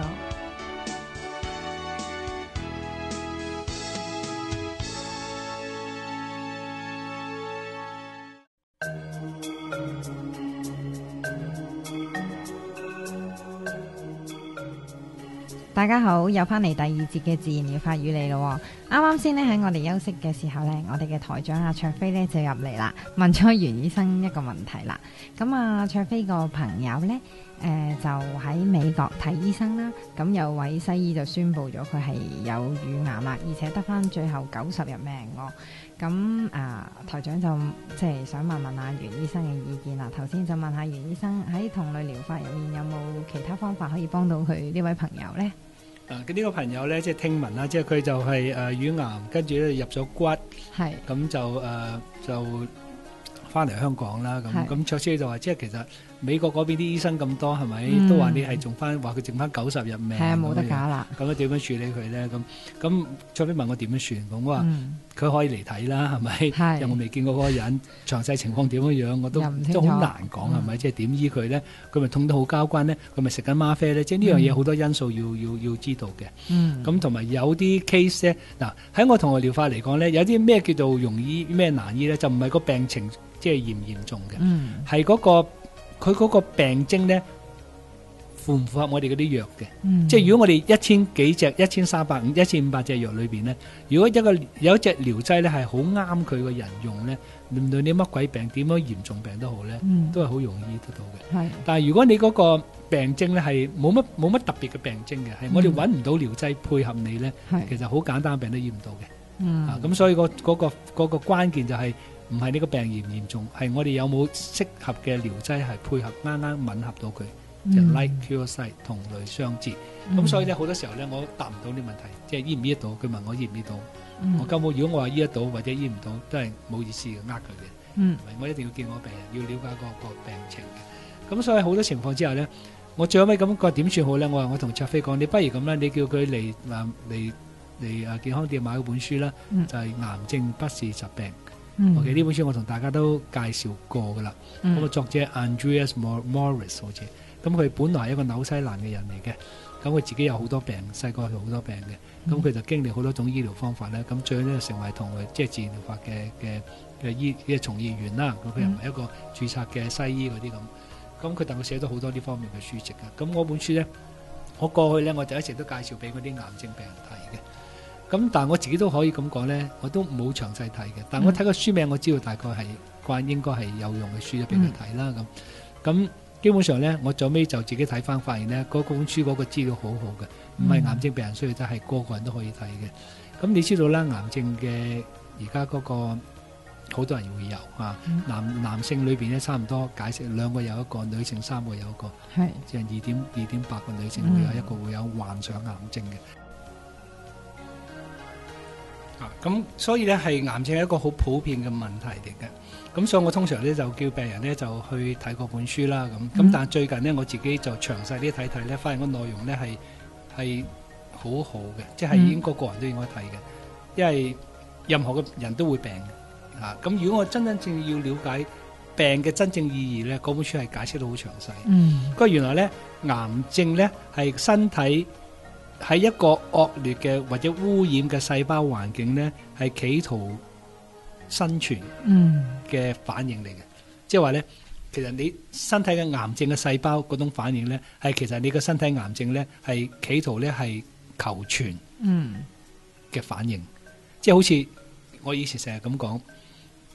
大家好，又翻嚟第二節嘅自然療法與你咯。啱啱先呢，喺我哋休息嘅時候呢，我哋嘅台長阿卓飛呢就入嚟啦，問咗袁醫生一個問題啦。咁啊，卓飛個朋友呢，誒、呃、就喺美國睇醫生啦。咁有位西醫就宣布咗佢係有乳癌啦，而且得翻最後九十日命喎。咁啊，台長就即係想問問阿袁醫生嘅意見啦。頭先就問下袁醫生喺同類療法入面有冇其他方法可以幫到佢呢位朋友呢？ 啊！佢呢個朋友咧，即係聽聞啦，即係佢就係誒乳癌，跟住咧入咗骨，係咁就誒就翻嚟香港啦。咁咁卓師就話，即係其實美國嗰邊啲醫生咁多，係咪都話你係仲翻，話佢剩翻九十日命，係啊，冇得假啦。咁樣點樣處理佢咧？咁咁卓師問我點樣算？咁我話佢可以嚟睇啦，係咪？係。又我未見過嗰個人，詳細情況點樣樣，我都都好難講，係咪？即係點醫佢咧？佢咪痛得好交關咧？佢咪食緊嗎啡咧？即係呢樣嘢好多因素要要要知道嘅。嗯。咁同埋有啲 case 咧，嗱喺我同學療法嚟講咧，有啲咩叫做容易咩難醫咧？就唔係個病情即係嚴唔嚴重嘅，係嗰個佢嗰個病徵咧符唔符合我哋嗰啲藥嘅？嗯、即係如果我哋一千幾隻、一千三百五、一千五百隻藥裏邊咧，如果一個有一隻療劑咧係好啱佢個人用咧，無論你乜鬼病、點樣嚴重病都好咧，嗯、都係好容易醫得到嘅。係，但係如果你嗰個病徵咧係冇乜冇乜特別嘅病徵嘅，係我哋揾唔到療劑配合你咧，嗯、其實好簡單病都醫唔到嘅。嗯、啊，咁所以、嗰個嗰、嗰個嗰、嗰個關鍵就係、是。唔係呢個病嚴唔嚴重，係我哋有冇適合嘅療劑係配合啱啱吻合到佢，即係 like cure site 同類相接。咁所以咧好多時候咧，我答唔到啲問題，即係醫唔醫得到？佢問我醫唔醫到，我根本如果我話醫得到或者醫唔到，都係冇意思嘅，呃佢嘅。嗯，我一定要見我病人，要了解個個病情嘅。咁所以好多情況之下咧，我最後尾咁個點算好咧？我話我同卓飛講，你不如咁啦，你叫佢嚟嗱嚟嚟啊健康店買嗰本書啦，就係癌症不是疾病。OK，呢本書我同大家都介紹過噶啦。咁啊、嗯，作者 Andreas Morris 好似，咁佢本來係一個紐西蘭嘅人嚟嘅，咁佢自己有好多病，細個有好多病嘅，咁佢、嗯、就經歷好多種醫療方法咧，咁最後咧就成為同佢即係自然療法嘅嘅嘅醫嘅從業員啦。咁佢又唔係一個註冊嘅西醫嗰啲咁，咁佢但佢寫咗好多呢方面嘅書籍嘅。咁我本書咧，我過去咧我就一直都介紹俾嗰啲癌症病人睇嘅。咁但係我自己都可以咁講咧，我都冇詳細睇嘅。但係我睇個書名，我知道大概係關應該係有用嘅書，俾佢睇啦。咁咁基本上咧，我最尾就自己睇翻，發現咧嗰本書嗰個資料好好嘅，唔係癌症病人需要睇，係個個人都可以睇嘅。咁你知道啦，癌症嘅而家嗰個好多人會有啊，男男性裏邊咧差唔多解釋兩個有一個，女性三個有一個，係即係二點二點八個女性會有一個會有患上癌症嘅。咁所以咧係癌症係一個好普遍嘅問題嚟嘅，咁所以我通常咧就叫病人咧就去睇嗰本書啦，咁咁、嗯、但係最近咧我自己就詳細啲睇睇咧，發現個內容咧係係好好嘅，即係應該個人都應該睇嘅，因為任何嘅人都會病嘅，啊咁如果我真真正正要了解病嘅真正意義咧，嗰本書係解釋得好詳細。嗯，不過原來咧癌症咧係身體喺一個惡劣嘅或者污染嘅細胞環境咧，係企圖生存嘅反應嚟嘅。即係話咧，其實你身體嘅癌症嘅細胞嗰種反應咧，係其實你嘅身體癌症咧係企圖咧係求存嘅反應。嗯、即係好似我以前成日咁講，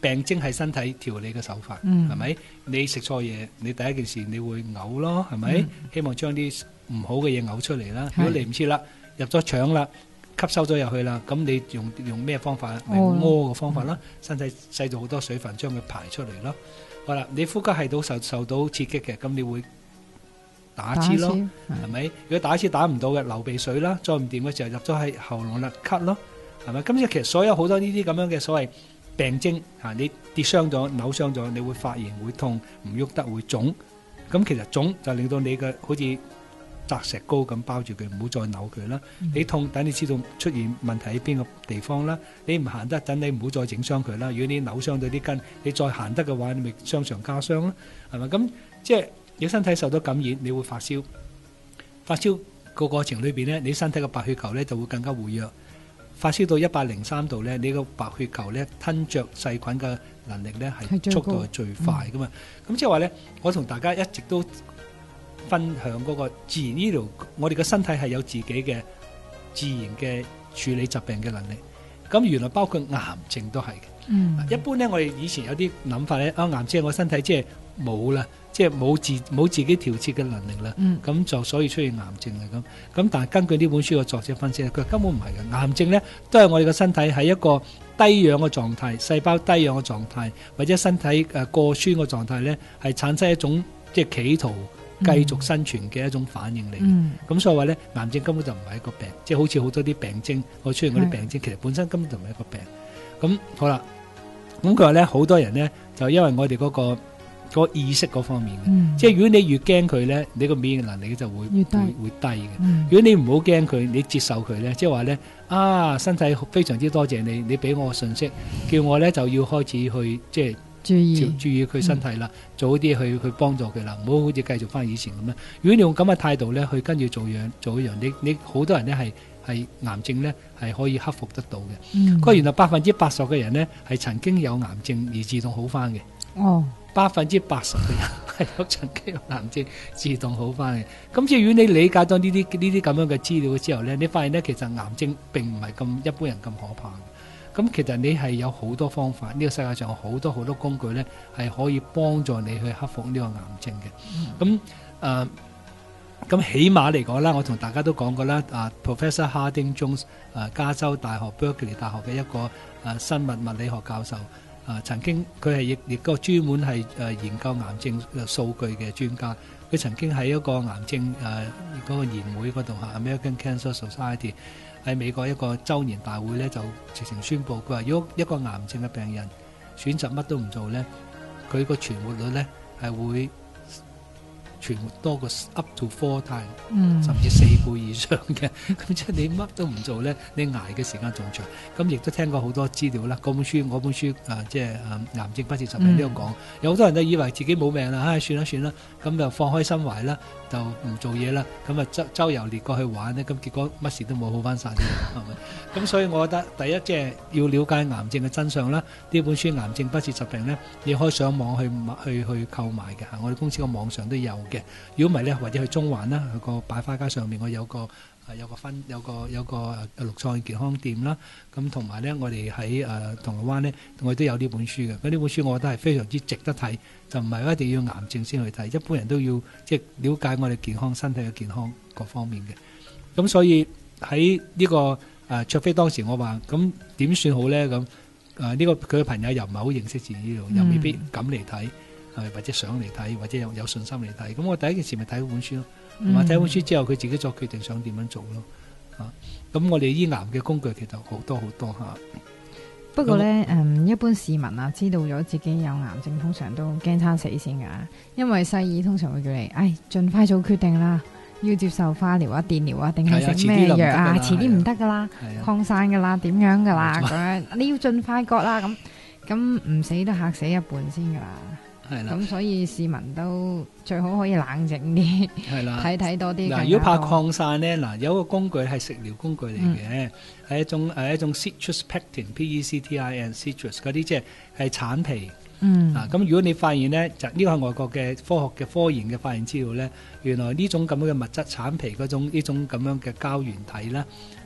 病徵係身體調理嘅手法，係、嗯、咪？你食錯嘢，你第一件事你會嘔咯，係咪、嗯？希望將啲唔好嘅嘢嘔出嚟啦。如果嚟唔切啦，入咗腸啦，吸收咗入去啦，咁你用用咩方法？咪屙嘅方法啦、嗯，身體製造好多水分將佢排出嚟咯。好啦，你呼吸系統受受到刺激嘅，咁你會打黐咯，係咪？如果打黐打唔到嘅，流鼻水啦，再唔掂嘅時候入咗喺喉嚨啦，咳咯，係咪？咁即係其實所有好多呢啲咁樣嘅所謂病徵嚇，你跌傷咗、扭傷咗，你會發炎、會痛、唔喐得、會腫。咁其實腫就令到你嘅好似砸石膏咁包住佢，唔好再扭佢啦。嗯、你痛，等你知道出現問題喺邊個地方啦。你唔行得，等你唔好再整傷佢啦。如果你扭傷到啲筋，你再行得嘅話，你咪傷上加傷啦，係咪？咁即係你身體受到感染，你會發燒。發燒個過程裏邊咧，你身體嘅白血球咧就會更加活躍。發燒到一百零三度咧，你個白血球咧吞著細菌嘅能力咧係速度係最快噶嘛。咁即係話咧，我同大家一直都分享嗰個自然醫療，我哋嘅身體係有自己嘅自然嘅處理疾病嘅能力。咁原來包括癌症都係嘅。嗯，一般咧，我哋以前有啲諗法咧，啊，癌症我身體即係冇啦，即係冇自冇自己調節嘅能力啦。嗯，咁就所以出現癌症啦。咁咁，但係根據呢本書嘅作者分析咧，佢根本唔係嘅。癌症咧都係我哋嘅身體喺一個低氧嘅狀態、細胞低氧嘅狀態，或者身體誒過酸嘅狀態咧，係產生一種即係企圖繼續生存嘅一種反應嚟嘅。咁、嗯、所以話咧，癌症根本就唔係一個病，即係好似好多啲病徵，我出現嗰啲病徵，其實本身根本就唔係一個病。咁好啦。咁佢話咧，好多人咧就因為我哋嗰、嗰個嗰個意識嗰方面嘅、嗯，即係如果你越驚佢咧，你個免疫能力就會會會低嘅、嗯。如果你唔好驚佢，你接受佢咧，即係話咧啊，身體非常之多謝你，你俾我個信息，叫我咧就要開始去即係注意注意佢身體啦，做好啲去去幫助佢啦，唔好好似繼續翻以前咁樣。如果你用咁嘅態度咧去跟住做樣做一樣，你你好多人咧係。係癌症咧，係可以克服得到嘅。佢、嗯、話原來百分之八十嘅人咧係曾經有癌症而自動好翻嘅。哦，百分之八十嘅人係有曾經有癌症自動好翻嘅。咁即係如果你理解到呢啲呢啲咁樣嘅資料之後咧，你發現咧其實癌症並唔係咁一般人咁可怕嘅。咁其實你係有好多方法，呢、這個世界上有好多好多工具咧係可以幫助你去克服呢個癌症嘅。咁、嗯、誒。咁起碼嚟講啦，我同大家都講過啦，啊 Professor Harding Jones， 啊加州大學 Berkeley 大學嘅一個啊生物物理學教授，啊曾經佢係亦亦個專門係誒研究癌症數據嘅專家，佢曾經喺一個癌症誒嗰個年會嗰度嚇 American Cancer Society 喺美國一個週年大會咧就直情宣佈，佢話如果一個癌症嘅病人選擇乜都唔做咧，佢個存活率咧係會存活多過 up to four times，嗯、甚至四倍以上嘅。咁即係你乜都唔做咧，你捱嘅時間仲長。咁亦都聽過好多資料啦。嗰本書，我本書啊，即係啊癌症不治疾病呢度講，有好多人都以為自己冇命啦，唉、哎，算啦算啦，咁就放開心懷啦，就唔做嘢啦，咁啊周周遊列國去玩咧，咁結果乜事都冇，好翻晒啲，係咪？咁所以我覺得第一即係要了解癌症嘅真相啦。呢本書《癌症不治疾病》咧，你可以上網去去去購買嘅嚇，我哋公司個網上都有嘅。如果唔係咧，或者去中環啦，去個擺花街上面，我有個誒有個分有個有個誒綠創健康店啦。咁同埋咧，我哋喺誒銅鑼灣咧，我哋都有呢本書嘅。咁呢本書我覺得係非常之值得睇，就唔係一定要癌症先去睇，一般人都要即係了解我哋健康身體嘅健康各方面嘅。咁所以喺呢個誒卓飛當時我話咁點算好咧？咁誒呢個佢嘅朋友又唔係好認識自己呢度，又未必敢嚟睇。或者想嚟睇，或者有有信心嚟睇，咁我第一件事咪睇本書咯，同埋睇本書之後佢自己作決定想點樣做咯，啊，咁我哋醫癌嘅工具其實好多好多吓。 不過咧，誒、嗯，一般市民啊，知道咗自己有癌症，通常都驚餐死先噶，因為西醫通常會叫你，唉，盡快做決定啦，要接受化療啊、電療啊，定係食咩藥啊，遲啲唔得噶啦，擴散噶啦，點樣噶啦，咁樣你要盡快割啦，咁咁唔死都嚇死一半先噶啦。係啦，咁所以市民都最好可以冷靜啲，係啦，睇睇多啲。嗱，如果怕擴散咧，嗱有一個工具係食療工具嚟嘅，係、嗯、一種誒一種 citrus pectin，P E C T I N，citrus 嗰啲即係係橙皮。嗯，啊咁如果你發現咧，就呢個係外國嘅科學嘅科研嘅發現資料咧，原來呢種咁樣嘅物質橙皮嗰種呢種咁樣嘅膠原體咧，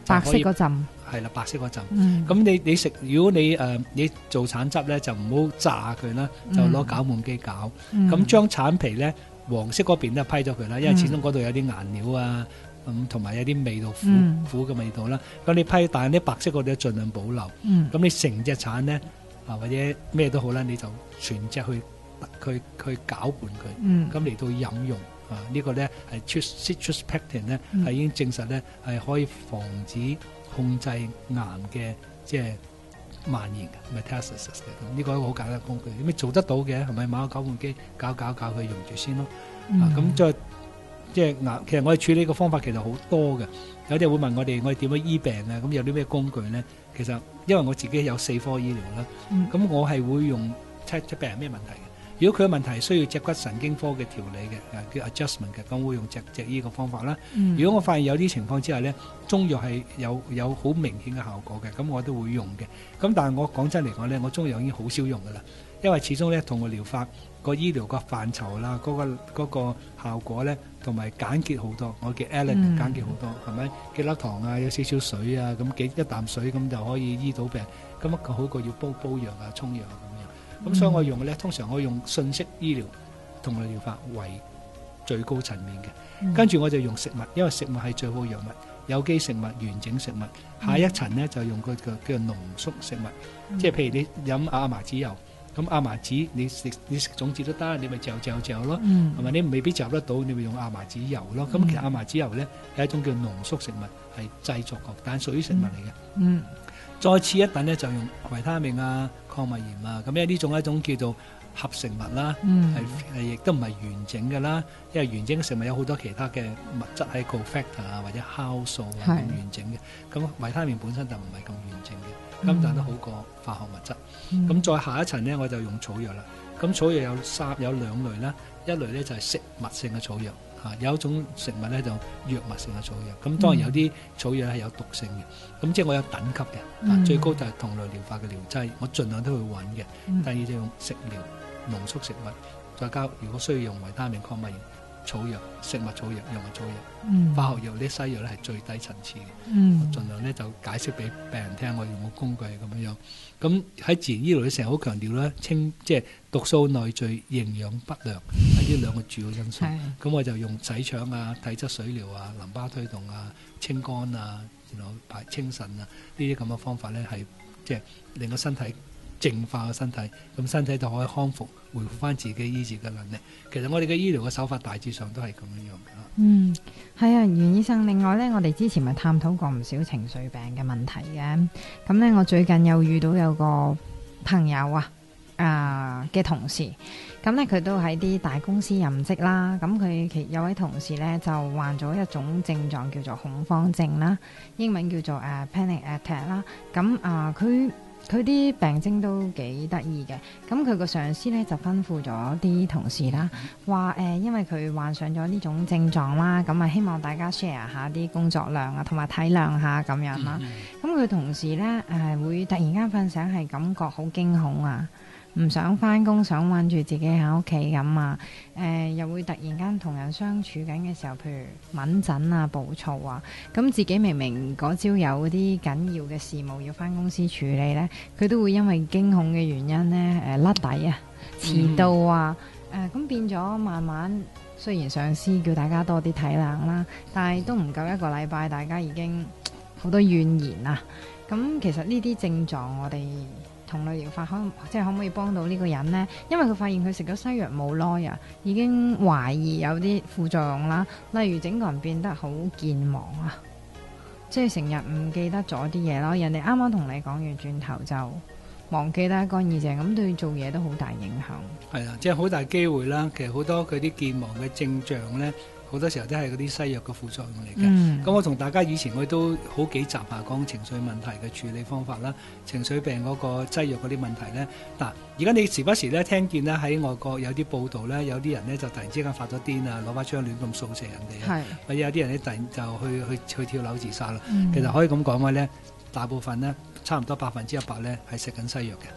白色嗰陣係啦，白色嗰陣。咁、 嗯、 你你食，如果你誒、呃、你做橙汁咧，就唔好炸佢啦，就攞攪拌機攪。咁、嗯、將橙皮咧黃色嗰邊咧批咗佢啦，因為始終嗰度有啲顏料啊，咁同埋有啲味道苦、嗯、苦嘅味道啦。咁你批，但係啲白色嗰啲盡量保留。咁、嗯、你成隻橙咧啊或者咩都好啦，你就全隻去去去攪拌佢，咁嚟、嗯、到飲用。啊！這個、呢個咧係 citrus pectin 咧係已經證實咧係可以防止控制癌嘅即係蔓延嘅 metastasis 嘅。呢個係一個好簡單嘅工具，咁你做得到嘅係咪買個攪拌機攪攪攪佢用住先咯？嗯、啊咁再即係癌，其實我哋處理嘅方法其實好多嘅。有啲會問我哋我哋點樣醫病啊？咁有啲咩工具咧？其實因為我自己有四科醫療啦，咁、嗯、我係會用 check 即病人咩問題嘅。如果佢嘅問題係需要脊骨神經科嘅調理嘅，叫 adjustment 嘅，咁會用脊脊醫個方法啦。嗯、如果我發現有啲情況之下咧，中藥係有有好明顯嘅效果嘅，咁我都會用嘅。咁但係我講真嚟講咧，我中藥已經好少用噶啦，因為始終咧同個療法個醫療個範疇啦，嗰、嗰個嗰個效果咧，同埋簡潔好多。我叫 elegant 簡潔好多，係咪、嗯？幾粒糖啊，有少少水啊，咁幾一啖水咁就可以醫到病。咁一個好過要煲煲藥啊、沖藥啊。咁、嗯、所以我用嘅咧，通常我用信息醫療同埋療法為最高層面嘅，嗯、跟住我就用食物，因為食物係最好藥物，有機食物、完整食物。嗯、下一層咧就用個叫叫濃縮食物，嗯、即係譬如你飲亞麻籽油，咁亞麻籽你食你食種子都得，你咪嚼嚼嚼咯，係咪、嗯？你未必嚼得到，你咪用亞麻籽油咯。咁、嗯、其實亞麻籽油咧係一種叫濃縮食物，係製作過，但係屬於食物嚟嘅。嗯。嗯再次一等咧，就用維他命啊、礦物鹽啊，咁因為呢種係一種叫做合成物啦，係係亦都唔係完整嘅啦。因為完整嘅食物有好多其他嘅物質喺 cofactor 啊或者酵素啊咁完整嘅，咁維他命本身就唔係咁完整嘅，咁、嗯、但都好過化學物質。咁、嗯、再下一層咧，我就用草藥啦。咁草藥有三有兩類啦，一類咧就係食物性嘅草藥。啊，有一種食物咧就藥物性嘅草藥，咁當然有啲草藥係有毒性嘅，咁即係我有等級嘅，嗯、啊最高就係同類療法嘅療劑，我盡量都會揾嘅。嗯、第二就用食療濃縮食物，再加如果需要用維他命、礦物鹽、草藥、食物草藥、藥物草藥、嗯、化學藥啲西藥咧係最低層次嘅，嗯、我盡量咧就解釋俾病人聽我用嘅工具係咁樣樣。咁喺自然醫療咧成日好強調啦，清即係毒素內聚、營養不良係呢兩個主要因素。咁我就用洗腸啊、體質水療啊、淋巴推動啊、清肝啊、然後排清腎啊呢啲咁嘅方法咧，係即係令個身體淨化個身體，咁身體就可以康復，恢復翻自己醫治嘅能力。其實我哋嘅醫療嘅手法大致上都係咁樣樣嘅。 嗯，係啊，袁醫生。另外呢，我哋之前咪探討過唔少情緒病嘅問題嘅。咁呢，我最近又遇到有個朋友啊，啊、呃、嘅同事，咁呢，佢都喺啲大公司任職啦。咁佢其有位同事呢，就患咗一種症狀叫做恐慌症啦，英文叫做誒、uh, panic attack 啦。咁啊佢。呃佢啲病徵都幾得意嘅，咁佢個上司咧就吩咐咗啲同事啦，話誒、呃，因為佢患上咗呢種症狀啦，咁啊希望大家 share 下啲工作量啊，同埋體諒下咁樣啦。咁佢、嗯、同事咧誒、呃、會突然間瞓醒係感覺好驚恐啊，唔想返工，想韞住自己喺屋企咁啊，誒、呃、又會突然間同人相處緊嘅時候，譬如敏感啊、暴躁啊，咁自己明明嗰朝有啲緊要嘅事務要返公司處理呢，佢都會因為驚恐嘅原因呢，誒、呃、甩底啊、遲到啊，誒、呃、咁變咗慢慢，雖然上司叫大家多啲體諒啦，但係都唔夠一個禮拜，大家已經好多怨言啊。咁其實呢啲症狀我哋同類療法可即係可唔可以幫到呢個人呢？因為佢發現佢食咗西藥冇耐啊，已經懷疑有啲副作用啦，例如整個人變得好健忘啊，即係成日唔記得咗啲嘢咯。人哋啱啱同你講完，轉頭就忘記得一乾二淨，咁對做嘢都好大影響。係啊，即係好大機會啦。其實好多佢啲健忘嘅症狀呢，好多時候都係嗰啲西藥嘅副作用嚟嘅。咁、嗯、我同大家以前我都好幾集下講情緒問題嘅處理方法啦，情緒病嗰個劑藥嗰啲問題咧。嗱，而家你時不時咧聽見咧喺外國有啲報道咧，有啲人咧就突然之間發咗癲啊，攞把槍亂咁掃射人哋，是或者有啲人咧突然就去去去跳樓自殺啦。嗯、其實可以咁講嘅咧，大部分咧差唔多百分之一百咧係食緊西藥嘅。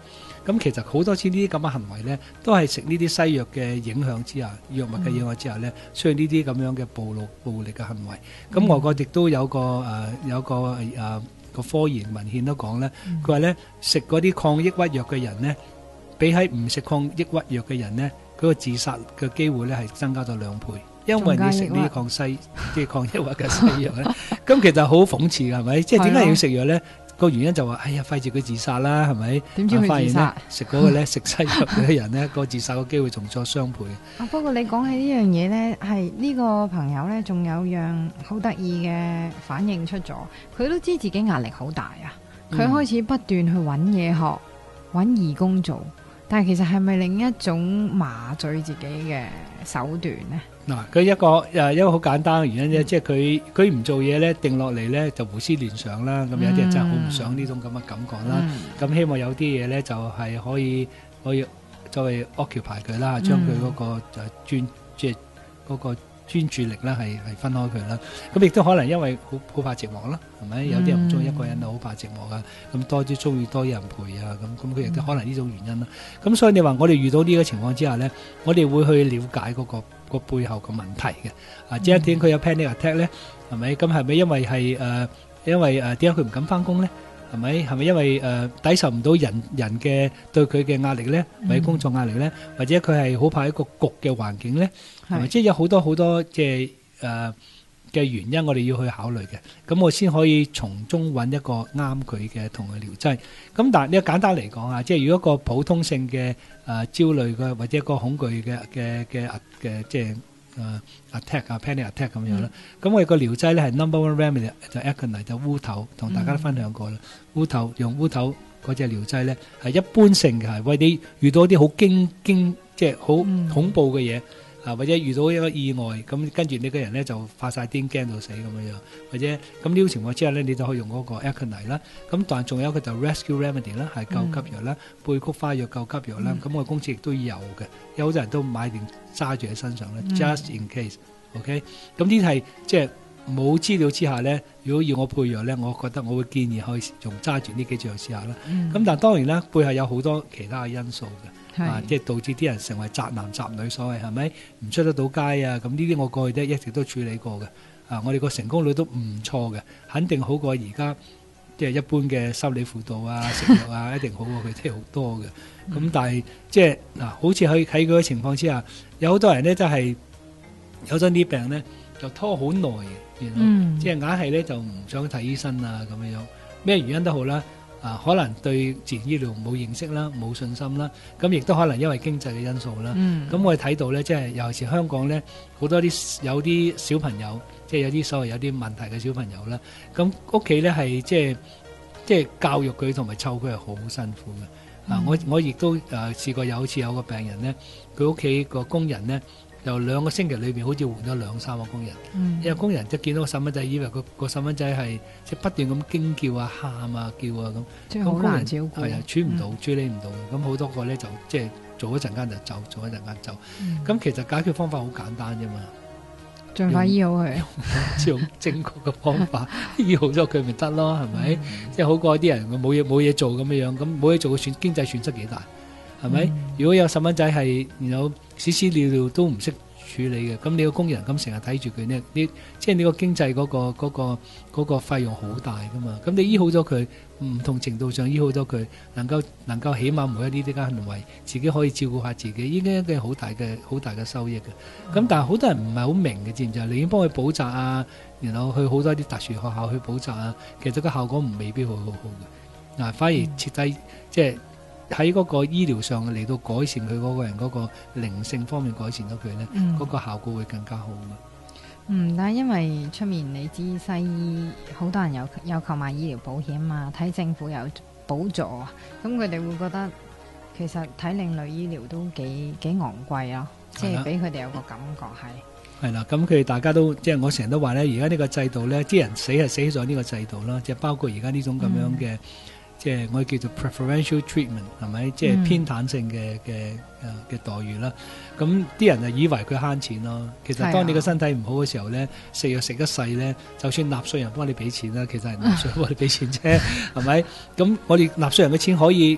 咁其實好多次呢啲咁嘅行為咧，都係食呢啲西藥嘅影響之下，藥物嘅影響之下咧，出現呢啲咁樣嘅暴露暴力嘅行為。咁外國亦都有個誒、呃、有個誒。呃個科研文獻都講咧，佢話咧食嗰啲抗抑鬱藥嘅人咧，比喺唔食抗抑鬱藥嘅人咧，嗰個自殺嘅機會咧係增加咗兩倍，因為你食呢啲抗西即係抗抑鬱嘅西藥咧，咁其實好諷刺㗎，係咪？即係點解要食藥咧？個原因就話，哎呀，費事佢自殺啦，係咪？ 點知佢自殺？ 食嗰個咧食西藥嘅人咧，個自殺嘅機會仲再雙倍。 啊，不過你講起呢樣嘢咧，係呢個朋友咧，仲有樣好得意嘅反應出咗，佢都知自己壓力好大啊，佢開始不斷去揾嘢學，揾義工做，但係其實係咪另一種麻醉自己嘅手段咧？ 嗱，佢一個誒一個好簡單嘅原因啫，即係佢佢唔做嘢咧，定落嚟咧就胡思亂想啦。咁有啲人真係好唔想呢種咁嘅感覺啦。咁希望有啲嘢咧就係可以可以作為 occupy 佢啦，將佢嗰個就專即係嗰個專注力咧係係分開佢啦。咁亦都可能因為好好怕寂寞啦，係咪？有啲人唔中意一個人啊，好怕寂寞噶。咁多啲中意多啲人陪啊，咁咁佢亦都可能呢種原因啦。咁所以你話我哋遇到呢個情況之下咧，我哋會去了解嗰個個背後嘅問題嘅，啊，即係點佢有 panic attack 咧，係咪？咁係咪因為係誒，因為誒點解佢唔敢翻工咧？係咪？係咪因為誒抵受唔到人人嘅對佢嘅壓力咧，或者工作壓力咧，或者佢係好怕一個焗嘅環境咧？係咪？即係有好多好多即係誒嘅原因，我哋要去考慮嘅。咁我先可以從中揾一個啱佢嘅同佢療劑。咁但係呢個簡單嚟講啊，即係如果個普通性嘅誒焦慮嘅或者一個恐懼嘅嘅嘅嘅即係誒 attack 啊 panic attack 咁樣啦。咁我哋個療劑咧係 number one remedy 就 aconite 就烏頭，同大家都分享過啦。烏頭用烏頭嗰隻療劑咧係一般性嘅，係為你遇到啲好驚驚即係好恐怖嘅嘢。啊，或者遇到一個意外，咁跟住你個人咧就發晒癲，驚到死咁樣樣，或者咁呢種情況之下咧，你就可以用嗰個 aconite 啦。咁但係仲有一個就 rescue remedy 啦，係救急藥啦，貝菊花藥救急藥啦。咁我公司亦都有嘅，有好多人都買定揸住喺身上咧 ，just in case。OK， 咁呢啲係即係冇資料之下咧，如果要我配藥咧，我覺得我會建議可以用揸住呢幾隻藥試下啦。咁但係當然啦，背後有好多其他嘅因素嘅。啊！即係導致啲人成為宅男宅女，所謂係咪唔出得到街啊？咁呢啲我過去都一直都處理過嘅。啊，我哋個成功率都唔錯嘅，肯定好過而家即係一般嘅心理輔導啊、食藥啊，一定好過佢哋好多嘅。咁、嗯、但係即係嗱，好似喺喺佢嘅情況之下，有好多人咧，真係有咗啲病咧，就拖好耐嘅，嗯、即係硬係咧就唔想睇醫生啊咁樣樣，咩原因都好啦。啊，可能對自然醫療冇認識啦，冇信心啦，咁亦都可能因為經濟嘅因素啦。咁、嗯、我哋睇到咧，即係尤其是香港咧，好多啲有啲小朋友，即係有啲所謂有啲問題嘅小朋友啦。咁屋企咧係即係即係教育佢同埋湊佢係好辛苦嘅。嗯、啊，我我亦都誒試過有次有個病人咧，佢屋企個工人咧。由兩個星期裏邊好似換咗兩三個工人，嗯、因為工人即係見到個細蚊仔，以為個個細蚊仔係即係不斷咁驚叫啊、喊啊、叫啊咁， 即係好難照顧， 係啊，處唔到、處理唔到，咁好多個咧就即係做一陣間就走，做一陣間走。咁、嗯、其實解決方法好簡單啫嘛， 盡快醫好佢， 用正確嘅方法醫好咗佢咪得咯，係咪？嗯、即係好過啲人冇嘢冇嘢做咁樣樣，咁冇嘢做嘅損經濟損失幾大？係咪？嗯、如果有細蚊仔係有屎屎尿尿都唔識處理嘅，咁你個工人咁成日睇住佢呢？你即係你個經濟嗰、嗰個嗰、嗰個嗰、嗰個費用好大噶嘛？咁你醫好咗佢，唔同程度上醫好咗佢，能夠能夠起碼每一啲啲嘅行為，自己可以照顧下自己，應該一個好大嘅好大嘅收益嘅。咁、嗯、但係好多人唔係好明嘅，知唔知啊？你已經幫佢補習啊，然後去好多啲特殊學校去補習啊，其實個效果唔未必會好好嘅。嗱、啊，反而徹底、嗯、即係。喺嗰個醫療上嚟到改善佢嗰個人嗰個靈性方面改善咗佢咧，嗰、嗯、個效果會更加好嘅。 嗯，但係因為出面你知西醫好多人有有購買醫療保險啊，睇政府有補助啊，咁佢哋會覺得其實睇另類醫療都幾幾昂貴咯，即係俾佢哋有個感覺係。 係啦，咁佢哋大家都即係我成日都話咧，而家呢個制度咧，啲人死係死咗呢個制度啦，即係包括而家呢種咁樣嘅。嗯即係我哋叫做 preferential treatment 係咪？即係偏袒性嘅嘅誒嘅待遇啦。咁啲人就以為佢慳錢咯。其實當你個身體唔好嘅時候咧，食藥食一世咧，就算納稅人幫你俾錢啦，其實係納稅人幫你俾錢啫，係咪？咁我哋納稅人嘅錢可以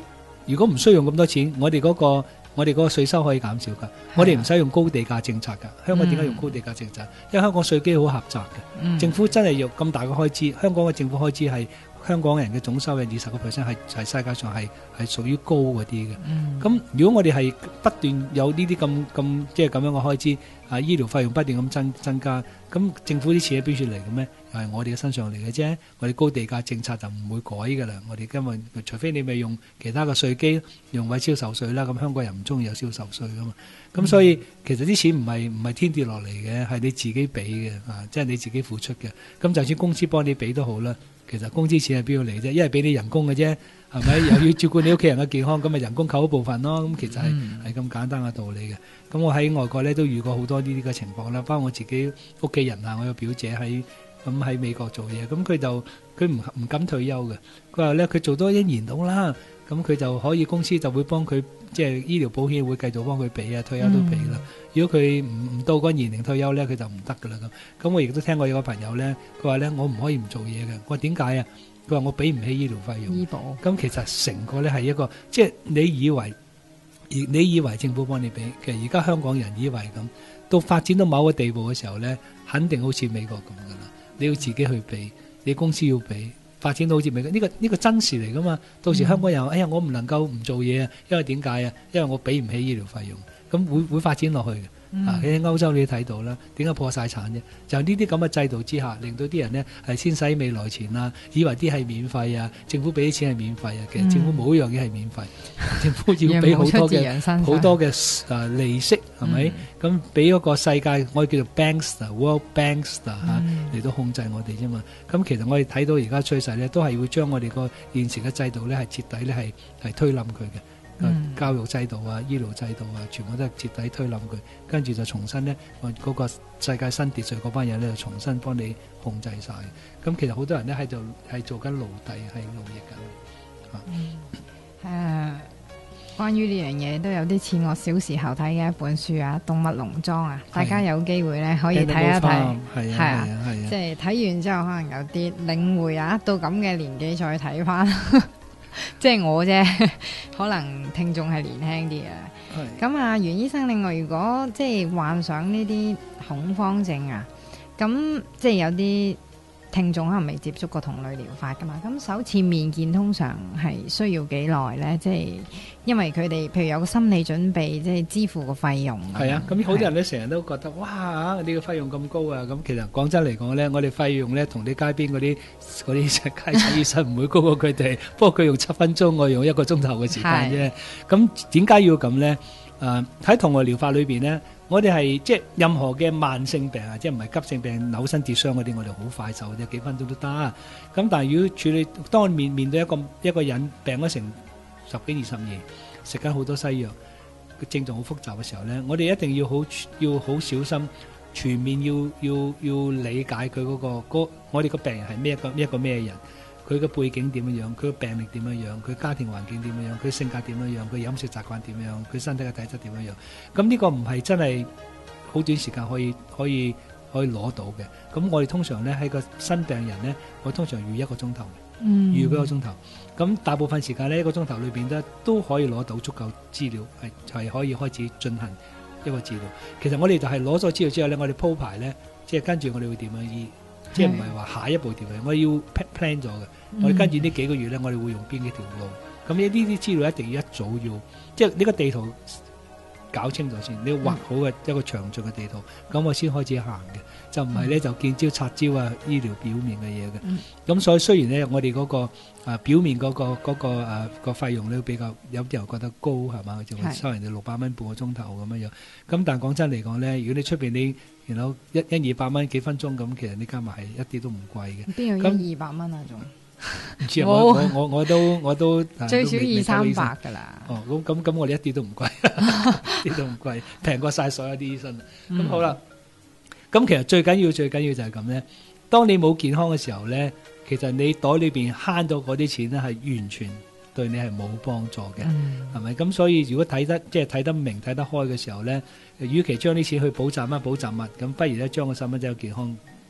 如果唔需要用咁多錢，我哋嗰、嗰個我哋嗰個稅收可以減少㗎。我哋唔使用高地價政策㗎。香港點解用高地價政策？嗯、因為香港稅基好狹窄嘅、嗯，政府真係要咁大嘅開支。香港嘅政府開支係香港人嘅總收入二十個 percent 係係世界上係係屬於高嗰啲嘅。咁、嗯、如果我哋係不斷有呢啲咁咁即係咁樣嘅開支，啊醫療費用不斷咁增增加，咁政府啲錢係邊處嚟嘅咩？又係我哋嘅身上嚟嘅啫。我哋高地價政策就唔會改㗎啦。我哋今日除非你咪用其他嘅稅基，用位銷售稅啦。咁香港人唔中意有銷售稅㗎嘛。咁、嗯、所以其實啲錢唔係唔係天跌落嚟嘅，係你自己俾嘅啊，即係你自己付出嘅。咁就算公司幫你俾都好啦。其實工資錢係邊度嚟啫？一係俾你人工嘅啫，係咪？又要照顧你屋企人嘅健康，咁咪人工扣一部分咯。咁其實係係咁簡單嘅道理嘅。咁我喺外國咧都遇過好多呢啲嘅情況啦。包括我自己屋企人啊，我有表姐喺咁喺美國做嘢，咁佢就佢唔唔敢退休嘅。佢話咧佢做多一年到啦，咁佢就可以公司就會幫佢即係醫療保險會繼續幫佢俾啊，退休都俾啦。嗯、如果佢唔唔到嗰年齡退休咧，佢就唔得噶啦咁。咁我亦都聽過有個朋友咧，佢話咧我唔可以唔做嘢嘅。我話點解啊？佢話我俾唔起醫療費用。醫保。咁其實成個咧係一個即係你以為你以為政府幫你俾，其實而家香港人以為咁，到發展到某個地步嘅時候咧，肯定好似美國咁噶啦。你要自己去俾，你公司要俾，發展到好似美國呢個呢個真事嚟噶嘛？到時香港人、嗯、哎呀，我唔能夠唔做嘢啊，因為點解啊？因為我俾唔起醫療費用，咁會會發展落去嘅。嗯、啊，喺歐洲你睇到啦，點解破晒產啫？就呢啲咁嘅制度之下，令到啲人呢係先使未來錢啊，以為啲係免費啊，政府俾啲錢係免費啊，其實政府冇一樣嘢係免費，嗯、政府要俾好多嘅好多嘅誒利息，係咪？咁俾嗰個世界我哋叫做 bankster、World bankster 嚇嚟到控制我哋啫嘛。咁其實我哋睇到而家趨勢咧，都係會將我哋個現時嘅制度咧係徹底咧係係推冧佢嘅。嗯、教育制度啊、醫療制度啊，全部都係徹底推冧佢，跟住就重新咧，我、那、嗰個世界新秩序嗰班人咧就重新幫你控制晒。咁其實好多人咧喺度係做緊奴隸，係奴役緊。 誒、嗯，關於呢樣嘢都有啲似我小時候睇嘅一本書啊，《動物農莊》啊，大家有機會咧可以睇一睇。係啊，係啊，即係睇完之後可能有啲領會啊，到咁嘅年紀再睇翻。即係我啫，可能聽眾係年輕啲啊。咁啊，袁醫生，另外如果即係患上呢啲恐慌症啊，咁即係有啲聽眾可能未接觸過同類療法噶嘛，咁首次面見通常係需要幾耐呢？即係因為佢哋譬如有個心理準備，即係支付個費用。係啊，咁好多人咧成日都覺得哇，你個費用咁高啊！咁其實講真嚟講咧，我哋費用咧同你街邊嗰啲嗰啲街診醫生唔會高過佢哋，不過佢用七分鐘，我用一個鐘頭嘅時間啫。咁點解要咁咧？誒喺同類療法裏邊咧。我哋係即係任何嘅慢性病啊，即係唔係急性病、扭身跌傷嗰啲，我哋好快手啫，幾分鐘都得。咁但係如果處理，當我面面對一個一個人病咗成十幾二十年，食緊好多西藥，個症狀好複雜嘅時候咧，我哋一定要好要好小心，全面要要要理解佢嗰個嗰我哋個病人係咩一個一個咩人。佢嘅背景點樣樣，佢嘅病歷點樣樣，佢家庭環境點樣樣，佢性格點樣樣，佢飲食習慣點樣，佢身體嘅體質點樣樣。咁呢個唔係真係好短時間可以可以可以攞到嘅。咁我哋通常咧喺個新病人咧，我通常預一個鐘頭，預幾個鐘頭。咁大部分時間咧一個鐘頭裏邊咧都可以攞到足夠資料，係係可以開始進行一個治療。其實我哋就係攞咗資料之後咧，我哋鋪排咧，即係跟住我哋會點樣醫。即係唔係話下一步點樣，我要 plan 咗嘅。我哋跟住呢幾個月咧，我哋會用邊幾條路。咁呢啲資料一定要一早要，即係呢個地圖搞清楚先。你要畫好嘅一個詳盡嘅地圖，咁我先開始行嘅。就唔係咧就見招拆招啊，醫療表面嘅嘢嘅。咁所以雖然咧我哋嗰個啊表面嗰個嗰個誒個費用咧比較有啲人覺得高係嘛，就會收人哋六百蚊半個鐘頭咁樣樣。咁但係講真嚟講咧，如果你出邊你然後一一二百蚊幾分鐘咁，其實你加埋係一啲都唔貴嘅。邊有一二百蚊啊？仲唔知啊？我我我我都我都最少二三百㗎啦。哦，咁咁咁，我哋一啲都唔貴，一啲都唔貴，平過曬所有啲醫生。咁好啦，咁其實最緊要最緊要就係咁咧。當你冇健康嘅時候咧，其實你袋裏邊慳到嗰啲錢咧，係完全對你係冇幫助嘅，係咪？咁所以如果睇得即係睇得明睇得開嘅時候咧，與其將啲錢去補習乜補習物，咁不如咧將個細蚊仔嘅健康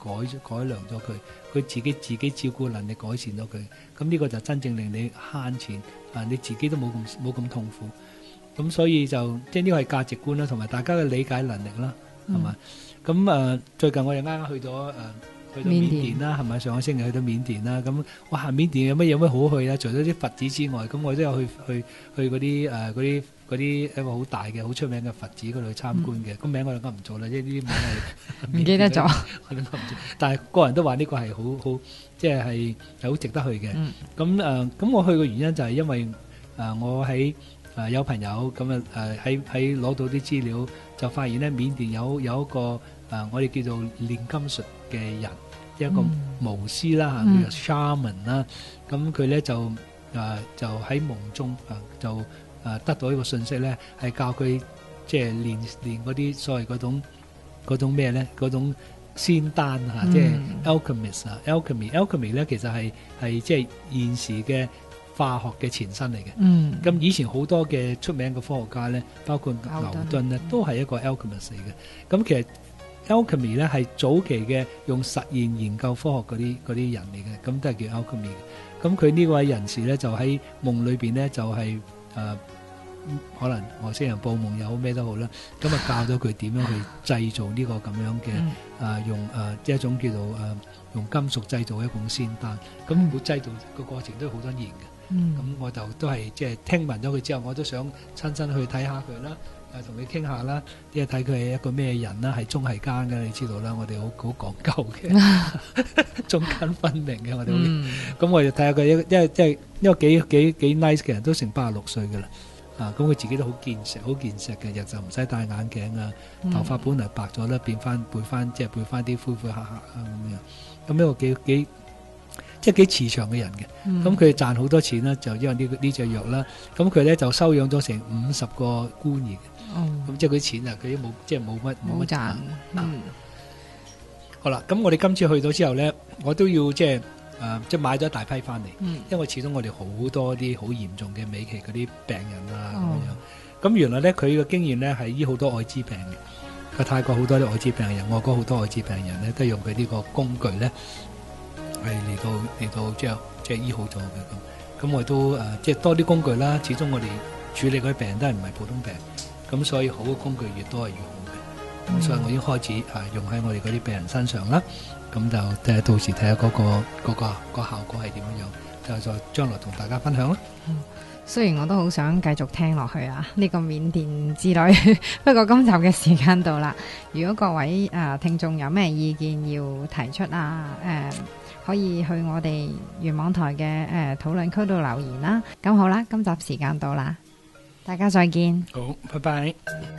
改改良咗佢，佢自己自己照顧能力改善咗佢，咁呢個就真正令你慳錢啊！你自己都冇咁冇咁痛苦，咁所以就即係呢個係價值觀啦，同埋大家嘅理解能力啦，係嘛？咁誒、呃、最近我哋啱啱去咗誒。呃去到緬甸啦，係咪？上個星期去到緬甸啦，咁哇！緬甸有乜有乜好去咧？除咗啲佛寺之外，咁我都有去去去嗰啲誒嗰啲嗰啲一個好大嘅好出名嘅佛寺嗰度去參觀嘅。個、嗯、名我哋噏唔做啦，即係呢啲名係唔記得咗。 我哋噏唔做，但係個人都話呢個係好好，即係係係好值得去嘅。咁誒咁我去嘅原因就係因為誒、呃、我喺誒、呃、有朋友咁啊誒喺喺攞到啲資料，就發現咧緬甸有有一個誒、呃、我哋叫做煉金術嘅人。一個巫師啦嚇，叫做 shaman 啦，咁佢咧就誒、呃、就喺夢中啊、呃、就誒、呃、得到一個信息咧，係教佢即係練練嗰啲所謂嗰種嗰種咩咧，嗰種仙丹嚇，嗯、即係 alchemist 啊 alchemy alchemy 咧其實係係即係現時嘅化學嘅前身嚟嘅。嗯，咁以前好多嘅出名嘅科學家咧，包括牛頓咧，都係一個 alchemist 嚟嘅。咁其實alchemy 咧係早期嘅用實驗研究科學嗰啲嗰啲人嚟嘅，咁都係叫 alchemy 嘅。咁佢呢位人士咧就喺夢裏邊咧就係、是、誒、呃、可能外星人報夢又好咩都好啦，咁啊教咗佢點樣去製造呢個咁樣嘅誒、呃、用誒、呃、一種叫做誒、呃、用金屬製造一種仙丹。咁每製造個過程都好多年嘅。咁、嗯、我就都係即係聽聞咗佢之後，我都想親身去睇下佢啦。誒同佢傾下啦，即係睇佢係一個咩人啦，係中係奸嘅，你知道啦。我哋好好講究嘅，中間分明嘅，我哋好。咁我就睇下佢，因為即係因為幾幾幾 nice 嘅人，都成八十六歲嘅啦。啊，咁佢自己都好健碩，好健碩嘅，日就唔使戴眼鏡啊，頭髮本來白咗啦，變翻背翻，即係背翻啲灰灰黑黑啊咁樣。咁一個幾幾即係幾慈祥嘅人嘅。咁佢賺好多錢啦，就因為呢呢隻藥啦。咁佢咧就收養咗成五十個孤兒。咁、嗯、即係佢啲錢啊，佢都冇，即係冇乜冇乜賺。嗯，好啦，咁我哋今次去到之後咧，我都要即係誒、呃，即係買咗一大批翻嚟。嗯，因為始終我哋好多啲好嚴重嘅尾期嗰啲病人啊咁、哦、樣。咁原來咧，佢嘅經驗咧係醫好多艾滋病嘅。佢泰國好多啲艾滋病人，外國好多艾滋病人咧都用佢呢個工具咧係嚟到嚟到即係即係醫好咗嘅咁。咁我都誒、呃、即係多啲工具啦。始終我哋處理嗰啲病人都係唔係普通病。咁所以好嘅工具越多係越好嘅，咁、嗯、所以我已經開始啊用喺我哋嗰啲病人身上啦。咁就睇下到時睇下嗰個嗰、嗰個、嗰個效果係點樣樣，就再將來同大家分享啦。 嗯，雖然我都好想繼續聽落去啊，呢、呢個緬甸之旅，不過今集嘅時間到啦。如果各位誒、呃、聽眾有咩意見要提出啊，誒、呃、可以去我哋原網台嘅誒討論區度留言啦。咁好啦，今集時間到啦。大家再見。 好，拜拜。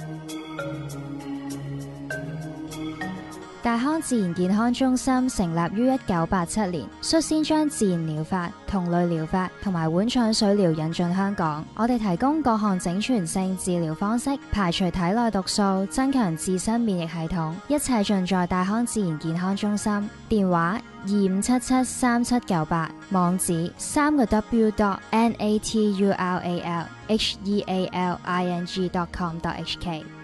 大康自然健康中心成立於一九八七年，率先將自然療法、同類療法同埋碗廠水療引進香港。我哋提供各項整全性治療方式，排除體內毒素，增強自身免疫系統，一切盡在大康自然健康中心。電話二五七七三七九八，網址三個 w dot n a t u r a l h e a l i n g dot com dot h k。